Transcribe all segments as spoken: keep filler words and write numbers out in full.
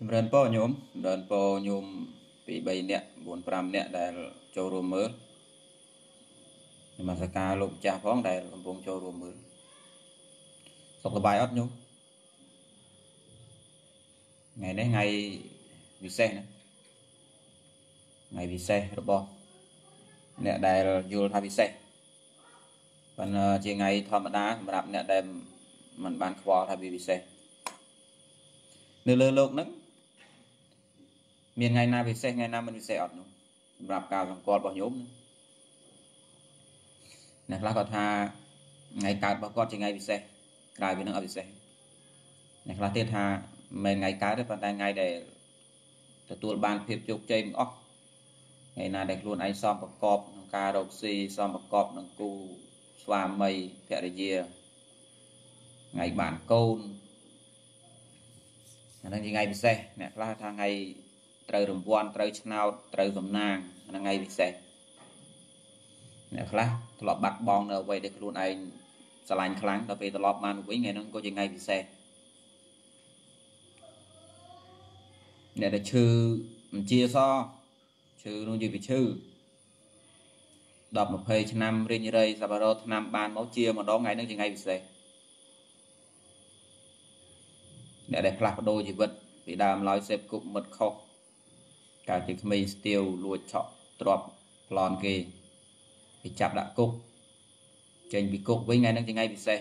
Rần po nhôm, rần po nhôm bị bay nè, bốn pram nè đại châu rùa mưa. Nhưng mà sẽ ca lục cha phóng đại cầm bông châu rùa mưa. Sọc là bài ớt nhôm. Ngày đấy ngày vì xe nè. Ngày vì xe rồi po. Nè đại dù thay vì xe. Còn chỉ ngày thòm đá mà đạp nè đại mình bán khóa thay vì xe. Nếu lơ lộn nâng miền ngày nào vì xe, ngày nào mình vì xe ớt nhôm. Rạp cao trong con bỏ nhôm. Nè là có tha ngày cao bỏ con chỉ ngày vì xe. Cái vì nó ở vì xe. Nè là tiết tha mình ngày cao đấy, phần ngày đểទទួលបានភាពជោគជ័យទាំងអស់ថ្ងៃណាដែលខ្លួនឯងសមប្រកបក្នុងការរកស៊ីសមប្រកបនឹងគូស្វាមីភរិយាថ្ងៃបានកូនអាហ្នឹងជាថ្ងៃពិសេសអ្នកខ្លះថាថ្ងៃត្រូវរង្វាន់ត្រូវឆ្នោតត្រូវសំណាងអាហ្នឹងថ្ងៃពិសេសអ្នកខ្លះធ្លាប់បាត់បង់នៅអ្វីដែលខ្លួនឯងស្រឡាញ់ខ្លាំងដល់ពេលត្រឡប់បានវិញថ្ងៃហ្នឹងក៏ជាថ្ងៃពិសេសអ្នកដែលឈឺបញ្ជាសឈឺនោះនិយាយពីឈឺដប់ยี่สิบឆ្នាំរៀងរៃសប្បុរសឆ្នាំបានមកជាម្ដងថ្ងៃហ្នឹងជាថ្ងៃពិសេសអ្នកដែលផ្លាស់ប្ដូរជីវិតពីដើមឡើយសេពគប់មិត្តខុសកាលជាក្មេងស្ទាវលួចឆក់ទ្របប្លន់គេគេចាប់ដាក់គុកចេញពីគុកវិញថ្ងៃហ្នឹងជាថ្ងៃពិសេស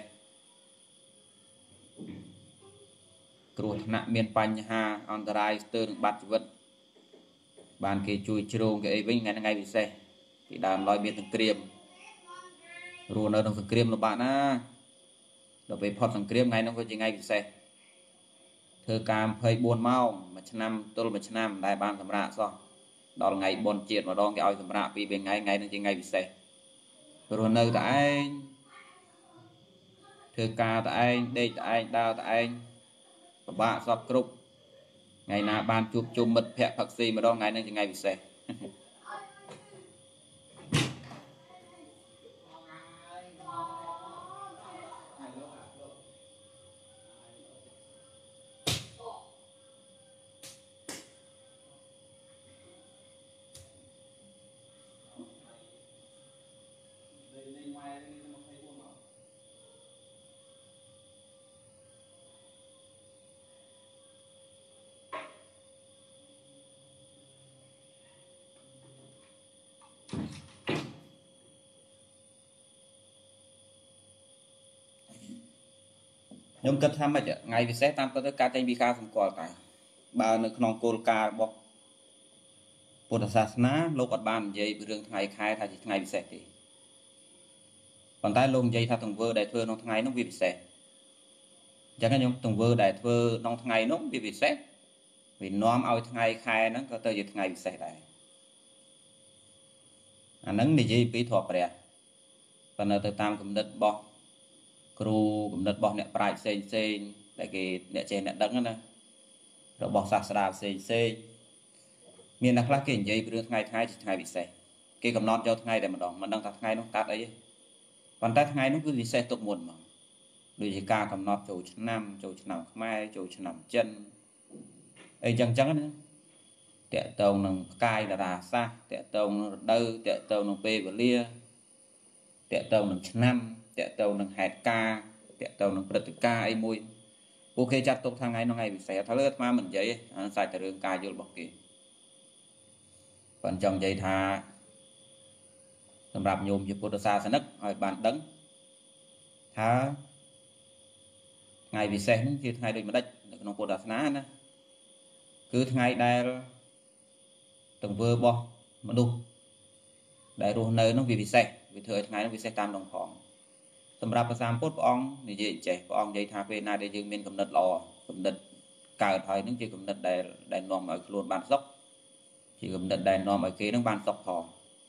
គ្រោះថ្នាក់មានបញ្ហាអន្តរាយស្ទើរនឹងបាត់ជីវិតបានគេជួយជ្រោងគេអីវិញថ្ងៃថ្ងៃពិសេសពីដើមឡើយមានសង្គ្រាមរស់នៅក្នុងសង្គ្រាមលំបាកណាដល់ពេលផុតសង្គ្រាមថ្ងៃនោះក៏ជាថ្ងៃពិសេសធ្វើការยี่สิบสี่ម៉ោងមួយឆ្នាំទល់មួយឆ្នាំដែលបានសម្រាប់សោះដល់ថ្ងៃបុណ្យជាតិម្ដងគេឲ្យសម្រាប់ពីរថ្ងៃថ្ងៃនោះជាថ្ងៃពិសេសរស់នៅតែឯងធ្វើការតែឯងដេកតែឯងដើរតែឯងពិបាកសពគ្រប់ថ្ងៃណាបានជួបជុំមិត្តភ័ក្តិផឹកស៊ីម្ដងថ្ងៃហ្នឹងជាថ្ងៃពិសេសខ្ញុំគិតថាម៉េចថ្ងៃពិសេសតាមពិតទៅការតែងពីការសម្គាល់តើបើនៅក្នុងគោលការណ៍របស់ពុទ្ធសាសនាលោកអត់បាននិយាយពីរឿងថ្ងៃខែថាជាថ្ងៃពិសេសទេប៉ុន្តែលោកនិយាយថាទង្វើដែលធ្វើក្នុងថ្ងៃនោះវាពិសេសអញ្ចឹងខ្ញុំទង្វើដែលធ្វើក្នុងថ្ងៃនោះវាពិសេសវានាំឲ្យថ្ងៃខែហ្នឹងក៏ទៅជាថ្ងៃពិសេសដែរអាហ្នឹងនិយាយពីធម៌ព្រះប៉ុន្តែទៅតាមគំនិតរបស់គ្រូគំនិតរបស់អ្នកប្រាជ្ញផ្សេងផ្សេងដែលគេអ្នកចេះអ្នកដឹងណារបស់សាស្ត្រាផ្សេងផ្សេងមានអ្នកខ្លះគេនិយាយពីរឿងថ្ងៃថ្ងៃជាថ្ងៃពិសេសគេកំណត់យកថ្ងៃតែម្ដងមិនដឹងថាថ្ងៃនោះកើតអីទេប៉ុន្តែថ្ងៃនោះគឺពិសេសទុកមុនហ្មងដូចជាការកំណត់ចូលឆ្នាំចូលឆ្នាំខ្មែរចូលឆ្នាំចិនអីចឹងចឹងណាតកតងនឹងផ្កាយតារាសាស្ត្រតកតងនឹងរដូវតកតងនឹងពេលវេលាតកតងនឹងឆ្នាំតកតងនឹងហេតុការណ៍តកតងនឹងព្រឹត្តិការណ៍អីមួយពួកគេចាត់ទុកថាថ្ងៃនោះថ្ងៃពិសេសថាលើអាត្មាមិននិយាយទេអាសាច់តែរឿងការយល់របស់គេប៉ុន្តែចង់និយាយថាសម្រាប់ញោមជាពុទ្ធសាសនិកឲ្យបានដឹងថាថ្ងៃពិសេសនេះជាថ្ងៃដូចម្ដេចនៅក្នុងពុទ្ធសាសនាណាគឺថ្ងៃដែលទង្វើរបស់មនុស្សដែលរស់នៅនោះវាពិសេសវាធ្វើឲ្យថ្ងៃនោះពិសេសតាមដងផងសម្រាប់ព្រះសម្ពុទ្ធព្រះអង្គនិយាយចេះព្រះអង្គនិយាយថាពេលណាដែលយើងមានគំនិតល្អគំនិតកើតហើយនឹងជាគំនិតដែលដែលនាំឲ្យខ្លួនបានសុខជាគំនិតដែលនាំឲ្យគេនឹងបានសុខផង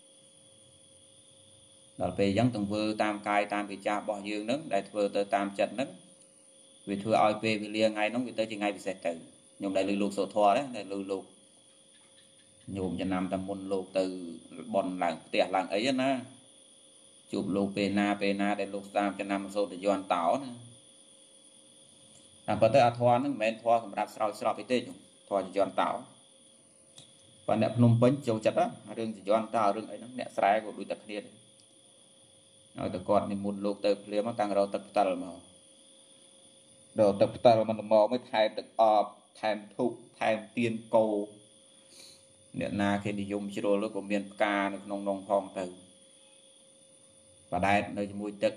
ដល់ពេលអញ្ចឹងទង្វើតាមកាយតាមវិចាររបស់យើងនឹងដែលធ្វើទៅតាមចិត្តនឹងវាធ្វើឲ្យពេលវេលាថ្ងៃនោះវាទៅជាថ្ងៃពិសេសទៅខ្ញុំដែលលើលោកសូធរដែរដែលលើលោកញោមចំណាំតែមុនលោកទៅបនឡើងផ្ទះឡើងអីណាជួបលោកពេលណាពេលណាដែលលោកតាមចំណាំសូត្រយន្តតោណាតែប៉ុន្តែអធរហ្នឹងមិនមែនធរសម្រាប់ស្រោចស្រពទេទេធေါ်យន់តោបើអ្នកភ្នំពេញចូលចិត្តរឿងយន់តោរឿងអីហ្នឹងអ្នកស្រែក៏ដូចតែគ្នាឲ្យតែគាត់និមន្តលោកទៅភ្លាមតាំងរកទឹកផ្តិលមករកទឹកផ្តិលមិនមកមិនថែមទឹកអបថែមធូបថែមទៀនគោអ្នកណាគេនិយមជ្រុលក៏មានផ្កានៅក្នុងនងផងទៅបដែតនៅជាមួយទឹក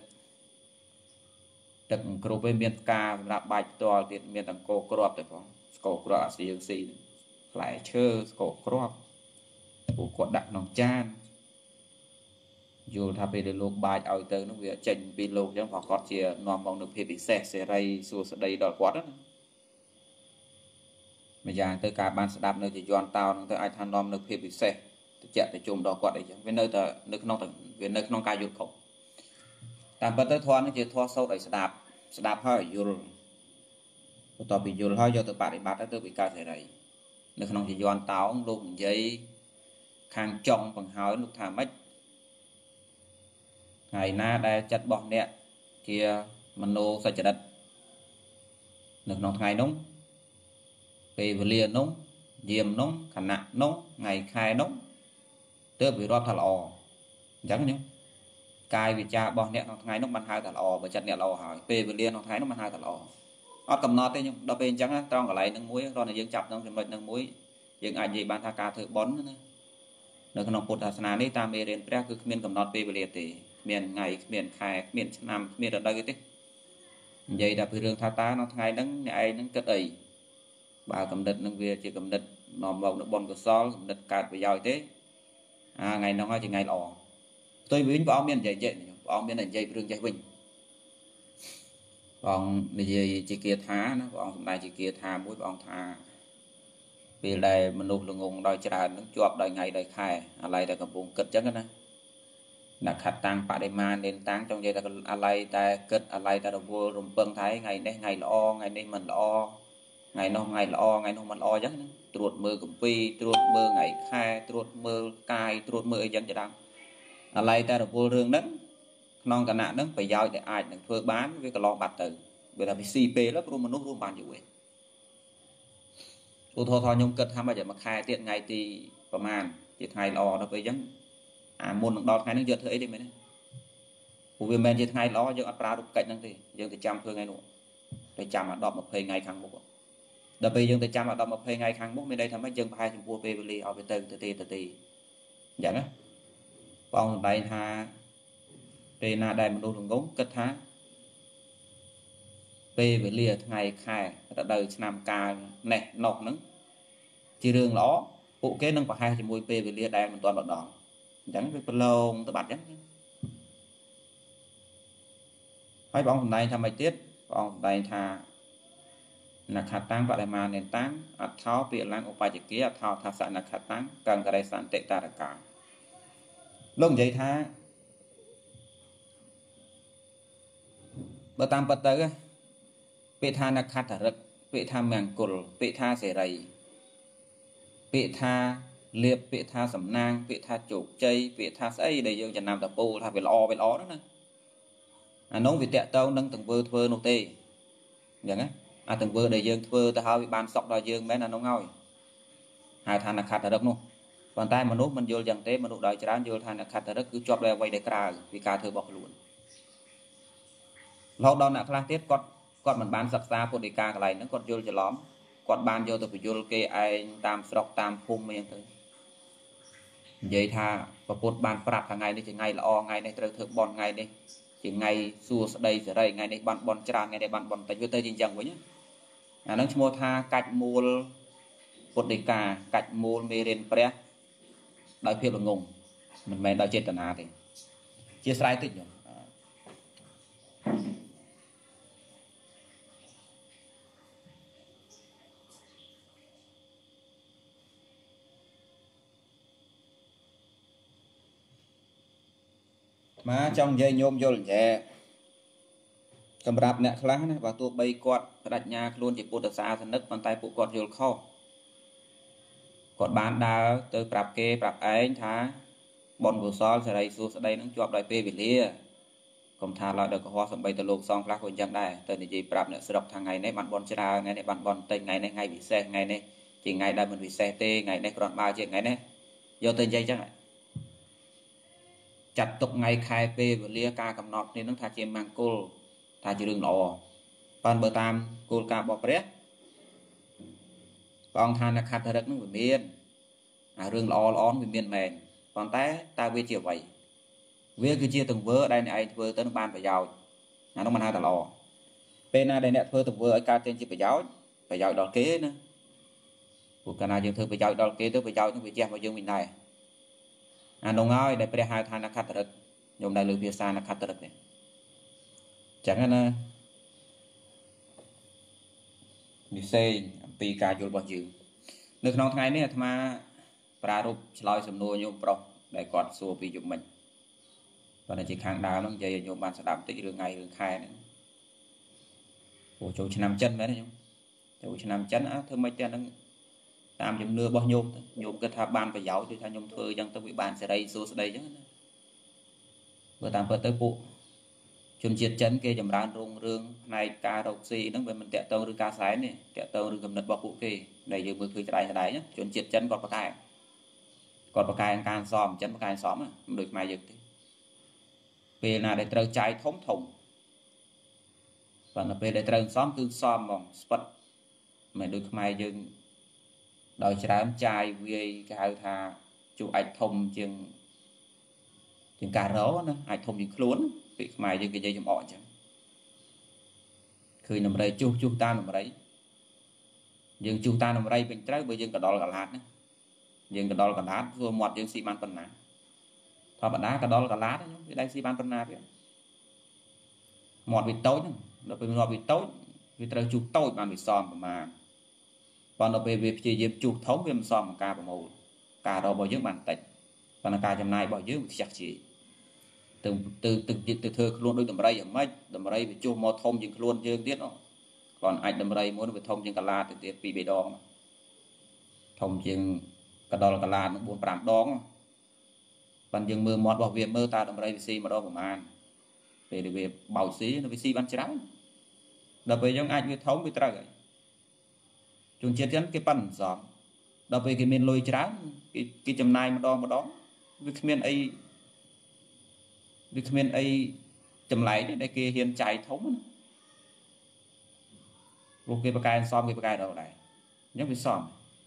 ទឹកគ្រប់ឯងមានផ្កាសម្រាប់បាច់ផ្ទាល់ទៀតមានទាំងគោគ្រាប់ទៅផងស្គរគ្រាប់អាស៊ីយើងស៊ីផ្លែឈើស្គរគ្រាប់ពួកគាត់ដាក់ក្នុងចានយល់ថាពេលដែលលោកបាចឲ្យទៅនោះវាចេញពីលោកអញ្ចឹងប្រកបជានាំមកនូវភាពពិសេសសេរីសួស្តីដល់គាត់ណាម្យ៉ាងទៅការបានស្ដាប់នៅជាយន់តោនឹងទៅអាចថានាំនៅភាពពិសេសទៅជាក់ទៅជុំដល់គាត់អីចឹងវានៅតែនៅក្នុងវានៅក្នុងការយល់ខុសតាមពិតទៅធម៌នេះជាធម៌សូត្រឲ្យស្ដាប់ស្ដាប់ហើយយល់បន្ទាប់ពីយល់ហើយយកទៅបប្រតិបត្តិទៅទៅវាកើតសេរីនៅក្នុងជាយន់តោលោកនិយាយខាងចុងបង្ហើយលោកថាម៉េចថ្ងៃណាដែលចិត្តរបស់អ្នកជាមโนសច្ចរិតនៅក្នុងថ្ងៃនោះពេលវេលានោះយាមនោះខណៈនោះថ្ងៃខែនោះទើបវារាប់ថាល្អអញ្ចឹងញោមកាយវិចាររបស់អ្នកក្នុងថ្ងៃនោះបានហៅថាល្អបើចិត្តអ្នកល្អហើយពេលវេលាក្នុងថ្ងៃនោះបានហៅថាល្អអត់កំណត់ទេញោមដល់ពេលអញ្ចឹងត្រង់កន្លែងនឹងមួយគ្រាន់តែយើងចាប់ក្នុងចំណុចនឹងមួយយើងអាចនិយាយបានថាការធ្វើបុណ្យណានៅក្នុងពុទ្ធសាសនានេះតាមមេរៀនព្រះគឺគ្មានកំណត់ពេលវេលាទេគ្មានថ្ងៃគ្មានខែគ្មានឆ្នាំគ្មានរដូវទេនិយាយតែពីរឿងថាតើក្នុងថ្ងៃហ្នឹងអ្នកឯងហ្នឹងគិតអីបើកំណត់នឹងវាជាកំណត់នាំមកនៅបុណ្យកុសលកំណត់កើតប្រយោជន៍ទេអាថ្ងៃហ្នឹងហើយជាថ្ងៃល្អផ្ទុយវិញព្រះអង្គមាននិយាយចេះព្រះអង្គមាននិយាយរឿងចេះវិញព្រះអង្គនិយាយជាគាថាណាព្រះអង្គសម្ដែងជាគាថាមួយព្រះអង្គថាពេលដែលមនុស្សល្ងងដោយច្រើននឹងជាប់ដោយថ្ងៃដោយខែអាឡ័យតែកំពុងគិតចឹងណាអ្នកខាត់តាំងបដិមានេនតាំងចង់និយាយថាអាឡ័យតែគិតអាឡ័យតែរវល់រំពឹងថាថ្ងៃនេះថ្ងៃល្អថ្ងៃនេះមិនល្អថ្ងៃនោះថ្ងៃល្អថ្ងៃនោះមិនល្អចឹងណាត្រួតមើលកម្ពីត្រួតមើលថ្ងៃខែត្រួតមើលកាយត្រួតមើលអីចឹងជាដើមអាឡ័យតែរវល់រឿងហ្នឹងក្នុងគណៈហ្នឹងប្រយោជន៍ដែលអាចនឹងធ្វើបានវាកន្លងបាត់ទៅវាថាវាស៊ីពេលព្រោះមនុស្សរួមបានយូរឯងឧទាហរណ៍ថាខ្ញុំគិតថាមកមួយខែទៀតថ្ងៃទីប្រហែលជាថ្ងៃល្អដល់ពេលអញ្ចឹងអាមុននឹងដល់ថ្ងៃហ្នឹងយកធ្វើអីទេមែនទេព្រោះវាមិនមែនជាថ្ងៃល្អយើងអត់ប្រើរូបកិច្ចហ្នឹងទេយើងទៅចាំធ្វើថ្ងៃនោះទៅចាំអាដប់ยี่สิบថ្ងៃខាងមុខដល់ពេលយើងទៅចាំអាដប់ยี่สิบថ្ងៃខាងមុខមានន័យថាម៉េចយើងប្រហែលចំពោះពេលវេលាឲ្យវាទៅទៅទេទៅទេអញ្ចឹងណាបងសម្ដែងថាពេលណាដែលមនុស្សល្ងងគិតថាពេលវេលាថ្ងៃខែរដូវឆ្នាំកាលនេះនោះហ្នឹងជារឿងល្អពួកគេនឹងប្រហែលជាមួយពេលវេលាដែលមិនទាន់មកដល់អញ្ចឹងវាប្រឡងទៅបាត់អញ្ចឹងហើយបងសម្ដែងថាម៉េចទៀតបងសម្ដែងថានខតាំងបដិមានេនតាំងអថោពាក្យឡើងឧបច្ចគាអថោថាសនខតាំងកង្ករិសន្តិតារកាលោកនិយាយថាបើតាមពិតទៅពាក្យថានខតរិកពាក្យថាមង្គលពាក្យថាសេរីពាក្យថាលៀបពាក្យថាសំណាងពាក្យថាជោគជ័យពាក្យថាស្អីដែលយើងចំណាំតពូលថាវាល្អវាល្អហ្នឹងណាអានោះវាតកតងនឹងទង្វើធ្វើនោះទេអញ្ចឹងណាអាទង្វើដែលយើងធ្វើទៅហើយវាបានសុខដល់យើងមែនអានោះហើយហៅថានខតរិកនោះប៉ុន្តែមនុស្សមិនយល់យ៉ាងទេមនុស្សដោយច្រើនយល់ថានខតរិកគឺជាប់ដោយអ្វីដែលក្រៅពីការធ្វើរបស់ខ្លួនរហូតដល់អ្នកខ្លះទៀតគាត់គាត់មិនបានសិក្សាពុទ្ធដីកាកន្លែងហ្នឹងគាត់យល់ច្រឡំគាត់បានយកទៅបញ្យល់គេឯងតាមស្រុកតាមភូមិអីទៅនិយាយថាប្រពុតបានប្រាប់ថ្ងៃនេះជាថ្ងៃល្អថ្ងៃនេះត្រូវធ្វើបន់ថ្ងៃនេះជាថ្ងៃសួស្ដីសេរីថ្ងៃនេះបានបន់ច្រើនថ្ងៃនេះបានបន់តិចវាទៅជាអញ្ចឹងវិញអាហ្នឹងឈ្មោះថាកាច់មូលពុទ្ធដីកាកាច់មូលមេរៀនព្រះដោយភាពល្ងងមិនមែនដោយចេតនាទេជាស្រ័យតិចញោមមកចង់និយាយញោមយល់ចេះសម្រាប់អ្នកខ្លះណាបើទោះបីគាត់បដិញ្ញាខ្លួនជាពុទ្ធសាសនិកប៉ុន្តែពួកគាត់យល់ខុសគាត់បានដើរទៅប្រាប់គេប្រាប់ឯងថាបុណ្យកុសលសេរីសួស្ដីនឹងជាប់ដោយពេលវេលាកុំថាឡើយដល់កុហកសំបីទៅលោកសងខ្លះក៏អញ្ចឹងដែរទៅនិយាយប្រាប់អ្នកស្រុកថាថ្ងៃនេះបានបុណ្យច្រើនថ្ងៃនេះបានបុណ្យតិចថ្ងៃនេះថ្ងៃពិសេសថ្ងៃនេះ chỉ ngày đây mình bị xe tê ngày đây còn bao chuyện ngày này do tên dây chắc chặt tục ngày khai p và lia ca cầm nọt nên nó thay trên mang cô thay chỉ đường lò còn bờ tam cô ca bọc rét còn than là khát thật nó phải miên à rừng lò lón vì miên mền còn té ta biết chiều vậy viết cứ chia từng vớ đây này anh vừa tới ban phải giàu à nó mà hai tờ lò bên này đây nè vừa từng vớ ở ca trên chỉ phải giáo phải giàu đòn kế nữa của cái này dương thư phải giàu đòn kế tới phải giàu nó phải che vào dương mình này à đồng ơi đây phải hai than là khát thật dùng đại lực phía xa là khát thật này chẳng hạn như xây pi ca vô bao nhiêu nước nông ngày này mà pra rụp lòi sầm nua nhôm pro để còn xua pi dụng mình và là chỉ kháng đào nó dây nhôm bàn sẽ đảm tích đường ngày đường khai nữa của chỗ nằm chân đấy nhung chỗ nằm chân á thưa mấy tên nó làm nhôm nưa bao nhôm nhôm cái thà ban phải giấu thì thà nhôm thưa dân tôi bị bàn sẽ đây xua sẽ đây chứ vừa tạm vừa tới bộ chôn chiết chân kia chấm rán rung rương này ca độc xì nó về mình tẹt tông rương ca sái này tẹt tông rương cầm nứt bọc cụ kia này giờ mới khơi trái đấy nhá chôn chiết chân còn bạc cài còn bạc cài can xòm chân bạc cài xóm à được mai dực về là để trâu trái thống thùng và là về để trâu xóm cứ xòm bằng spot mày được mai dừng đòi trái trái về cái thà chụp ảnh thông chừng chừng cà ró nữa ảnh thông chừng luốn bị mày như cái dây chùm ọ chẳng khi nằm đây chú chú ta nằm đấy nhưng chú ta nằm đây bên trái bây giờ cả đo là cả lát nữa nhưng cả đo là cả lát vừa một dương xi măng phần ná thôi bạn đá cả đo là cả lát đấy cái đây xi măng phần ná vậy một bị tối nữa nó bị một bị tối vì trời chú tối bạn bị xòm mà còn nó về việc chỉ dịp chú thống viêm xòm ca và màu cả đầu bao nhiêu bàn tịnh và là cả trong này bao nhiêu chắc chỉ từ từ từ từ thưa luôn đôi đầm rây ở mấy đầm rây bị chua mò thông chừng luôn chưa tiết nó còn anh đầm rây muốn bị thông chừng cả la từ tiết bị bị đòn thông chừng cả đòn là cả la nó buồn làm đón bằng chừng mưa mọt bảo viện mơ ta đầm rây bị xi mà đo của man về để về bảo xí nó bị xi ban trắng đập về trong anh bị thống bị trăng chúng chết chắn cái pan giòn đập về cái miền lôi trắng cái cái chầm này mà đo mà đón với cái miền ấy vì mình ấy chầm lại để kia hiện chạy thống ok bậc cài xóm cái bậc cài đâu này nhớ bị xóm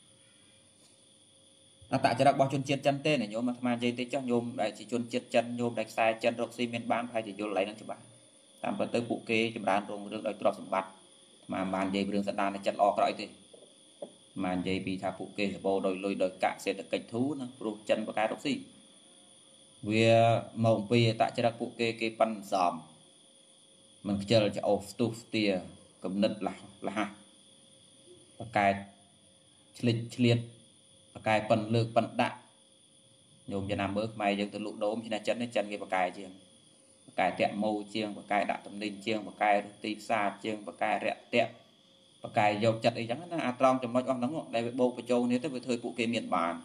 nó tại cho đặc bao chôn chết chân tên này nhôm mà tham dây tới cho nhôm đại chỉ chôn chết chân nhôm đại sai chân rọc xi miền bán hay chỉ vô lấy nó cho bạn tạm thời tới phụ kê chấm đàn rong đường đòi trọt sủng bạch mà màn dây đường sẵn đàn này chặt lò cái thì màn dây bị thà phụ kê bộ đòi lôi đòi cạn sẽ được cảnh thú nó rụt chân bậc cài rọc xi vì mộng vì tại cho đặc phụ kê kê pan giòm mình chờ cho off to steer cầm nứt là là ha và cái lịch liệt và cái phần lược phần đạn nhôm cho nam bước mày dừng từ lụ đốm cho nên chân đến chân cái và cái chiêng cái tẹt màu chiêng và cái đạn tầm ninh chiêng và cái tì xa chiêng và cái rẹt tẹt và cái dầu chặt ấy chẳng là trong trong mọi ông đóng đây với bô và châu nếu tới với thời phụ kê miền bàn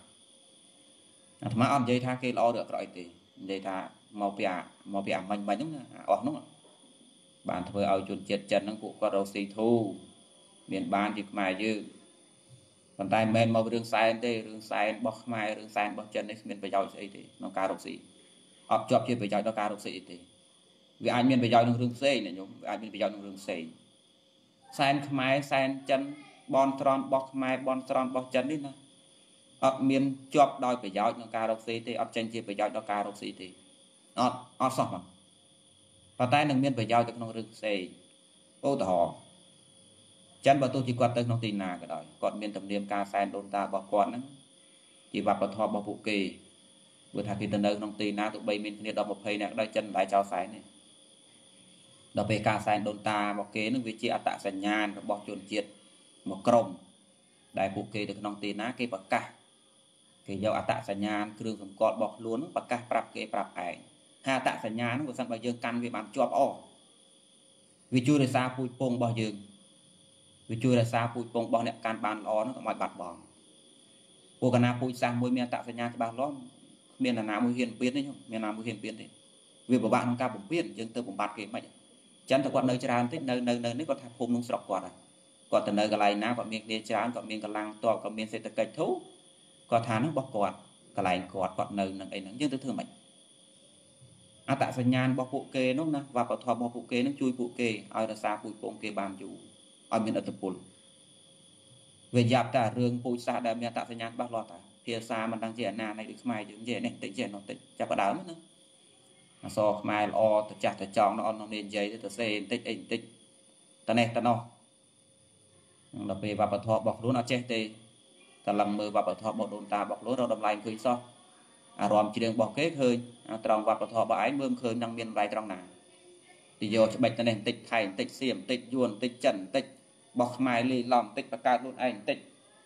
mà ông dây tha kê lo được rồi thì dây tha màu bìa màu bìa mình mình đúng không đúng không bạn thôi ao chuột chết chân nó cũng có đầu xì thu miền ban thì mày chứ còn tay men màu đường sai thế đường sai bọc mai đường sai bọc chân đấy miền phải giỏi gì thì nó cao đầu xì ập chọp chưa phải giỏi nó cao đầu xì thì vì anh miền phải giỏi đường xây này nhung anh miền phải giỏi đường xây sai mai sai chân bon tròn bọc mai bon tròn bọc chân đi nè ập miền chọp đòi phải giỏi nó cao đầu xì thì ập chân chưa phải giỏi nó cao đầu xì thì ọ ọ xong mà và tay nâng miên phải giao được nông rừng xây ô tỏ chân và tôi chỉ quan tâm nông tin nào cái đó còn miên tầm niệm ca sen đồn ta bỏ quán đó chỉ vào vào thọ bỏ phụ kỳ vừa thà khi tân đơn nông tin nào tụi bay miên kia đó một hay nè đây chân lại cho sái này đó về ca sen đồn ta bỏ kế nó vị trí tạ sành nhàn và bỏ chuồn chiết một crom đại phụ kỳ được nông tin ná cái bậc cả cái dầu tạ sành nhàn cứ đường còn bỏ luôn bậc cả bạc cái bạc ảnh hà tạ sành nhàn nó của sân bao dương căn vì bạn chọp o vì chui để xa pui pong bao dương vì chui là xa pui pong bao nẹt can bàn lo nó mọi bạt bòn cô cả na pui sang môi miền tạ sành nhàn cho bạn lo miền là nào môi hiền biến đấy nhung miền nào môi hiền biến đấy vì của bạn không cao bổng biến dương tư bổng bạt cái mạnh chân thật quan nơi tràn thế nơi nơi nơi nếu có tháp hôm nông sọc quạt à គាត់ទៅនៅកន្លែងណាគាត់មានគ្នាច្រើនគាត់មានកម្លាំងតបគាត់មានសេដ្ឋកិច្ចធូរគាត់ថាហ្នឹងរបស់គាត់កន្លែងគាត់គាត់នៅនឹងអីហ្នឹងយើងទៅធ្វើម៉េចអត្តសញ្ញាណរបស់ពួកគេនោះណាវប្បធម៌របស់ពួកគេនឹងជួយពួកគេឲ្យរក្សាពូជពងគេបានយូរឲ្យមានឥទ្ធិពលវាយ៉ាប់តែរឿងពូជសាសន៍ដែលមានអត្តសញ្ញាណច្បាស់លាស់តាភាសាមិនដឹងជាអាណានៃដូចខ្មែរយើងនិយាយនេះតិចចេះនោះតិចចាប់ផ្ដើមណាអសរខ្មែរល្អទៅចាស់ទៅចង់នៅអននេះនិយាយទៅសេបន្តិចអីបន្តិចតនេះតនោះដល់ពេលវប្បធម៌របស់ខ្លួនអត់ចេះទេតឡឹងមើលវប្បធម៌របស់ដូនតារបស់ខ្លួនរកតម្លៃឃើញសោះអារម្មណ៍ជ្រៀងរបស់គេឃើញត្រង់វប្បធម៌របស់ឯងមើលឃើញនឹងមានតម្លៃត្រង់ណាទីយកច្បិចទៅនេះបន្តិចថៃបន្តិចសៀមបន្តិចយួនបន្តិចចិនបន្តិចរបស់ខ្មែរលីឡំបន្តិចបកកើតខ្លួនឯងបន្តិច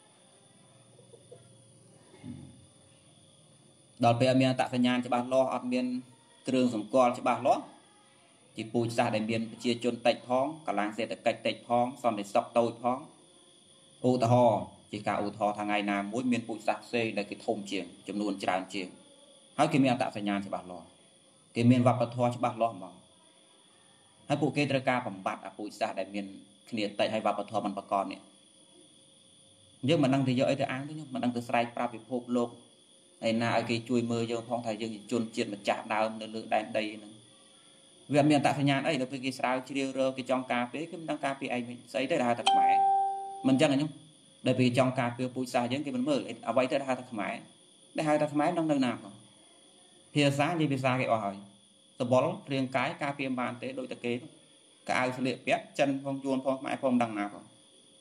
ដល់ពេលអត់មានអត្តសញ្ញាណច្បាស់លាស់អត់មានគ្រឿងសម្គាល់ច្បាស់លាស់ជាពូជសាសន៍ដែលមានប្រជាជនតិចផងកម្លាំងសេដ្ឋកិច្ចតិចផងសន្តិសុខតូចផងឧទាហរណ៍ជាការឧទាហរណ៍ថ្ងៃណាមួយមានពូជសាសន៍ផ្សេងដែលគេធំជាងចំនួនច្រើនជាងហើយគេមានអត្តសញ្ញាណច្បាស់លាស់គេមានវប្បធម៌ច្បាស់លាស់ហ្មងហើយពួកគេត្រូវការបំបត្តិអាពូជសាសន៍ដែលមានគ្នាតិចហើយវប្បធម៌មិនប្រកបនេះយើងមិនដឹងទៅយកអីទៅអាងទេខ្ញុំមិនដឹងទៅស្រែកប្រាប់ពិភពលោកឯណាឲ្យគេជួយមើលយើងផងថាយើងជាជនជាតិម្ចាស់ដើមនៅលើដែនដីហ្នឹងវាអត់មានអត្តសញ្ញាណអីដល់ពេលគេស្រាវជ្រាវរកគេចង់ការពារគេមិនដឹងការពារឯងស្អីទៅហៅថាខ្មែរមិនអញ្ចឹងខ្ញុំដល់ពេលចង់ការពារពូជសាសន៍យើងគេមិនមើលអ្វីទៅហៅថាខ្មែរដែលហៅថាខ្មែរនឹងនៅណាផងភាសានិយាយភាសាគេអស់ហើយសបល់រាងកាយការពារបានទេដូចតែគេកៅអៅស្លៀកពាក់ចិនផងយួនផងខ្មែរផងមិនដឹងណាផង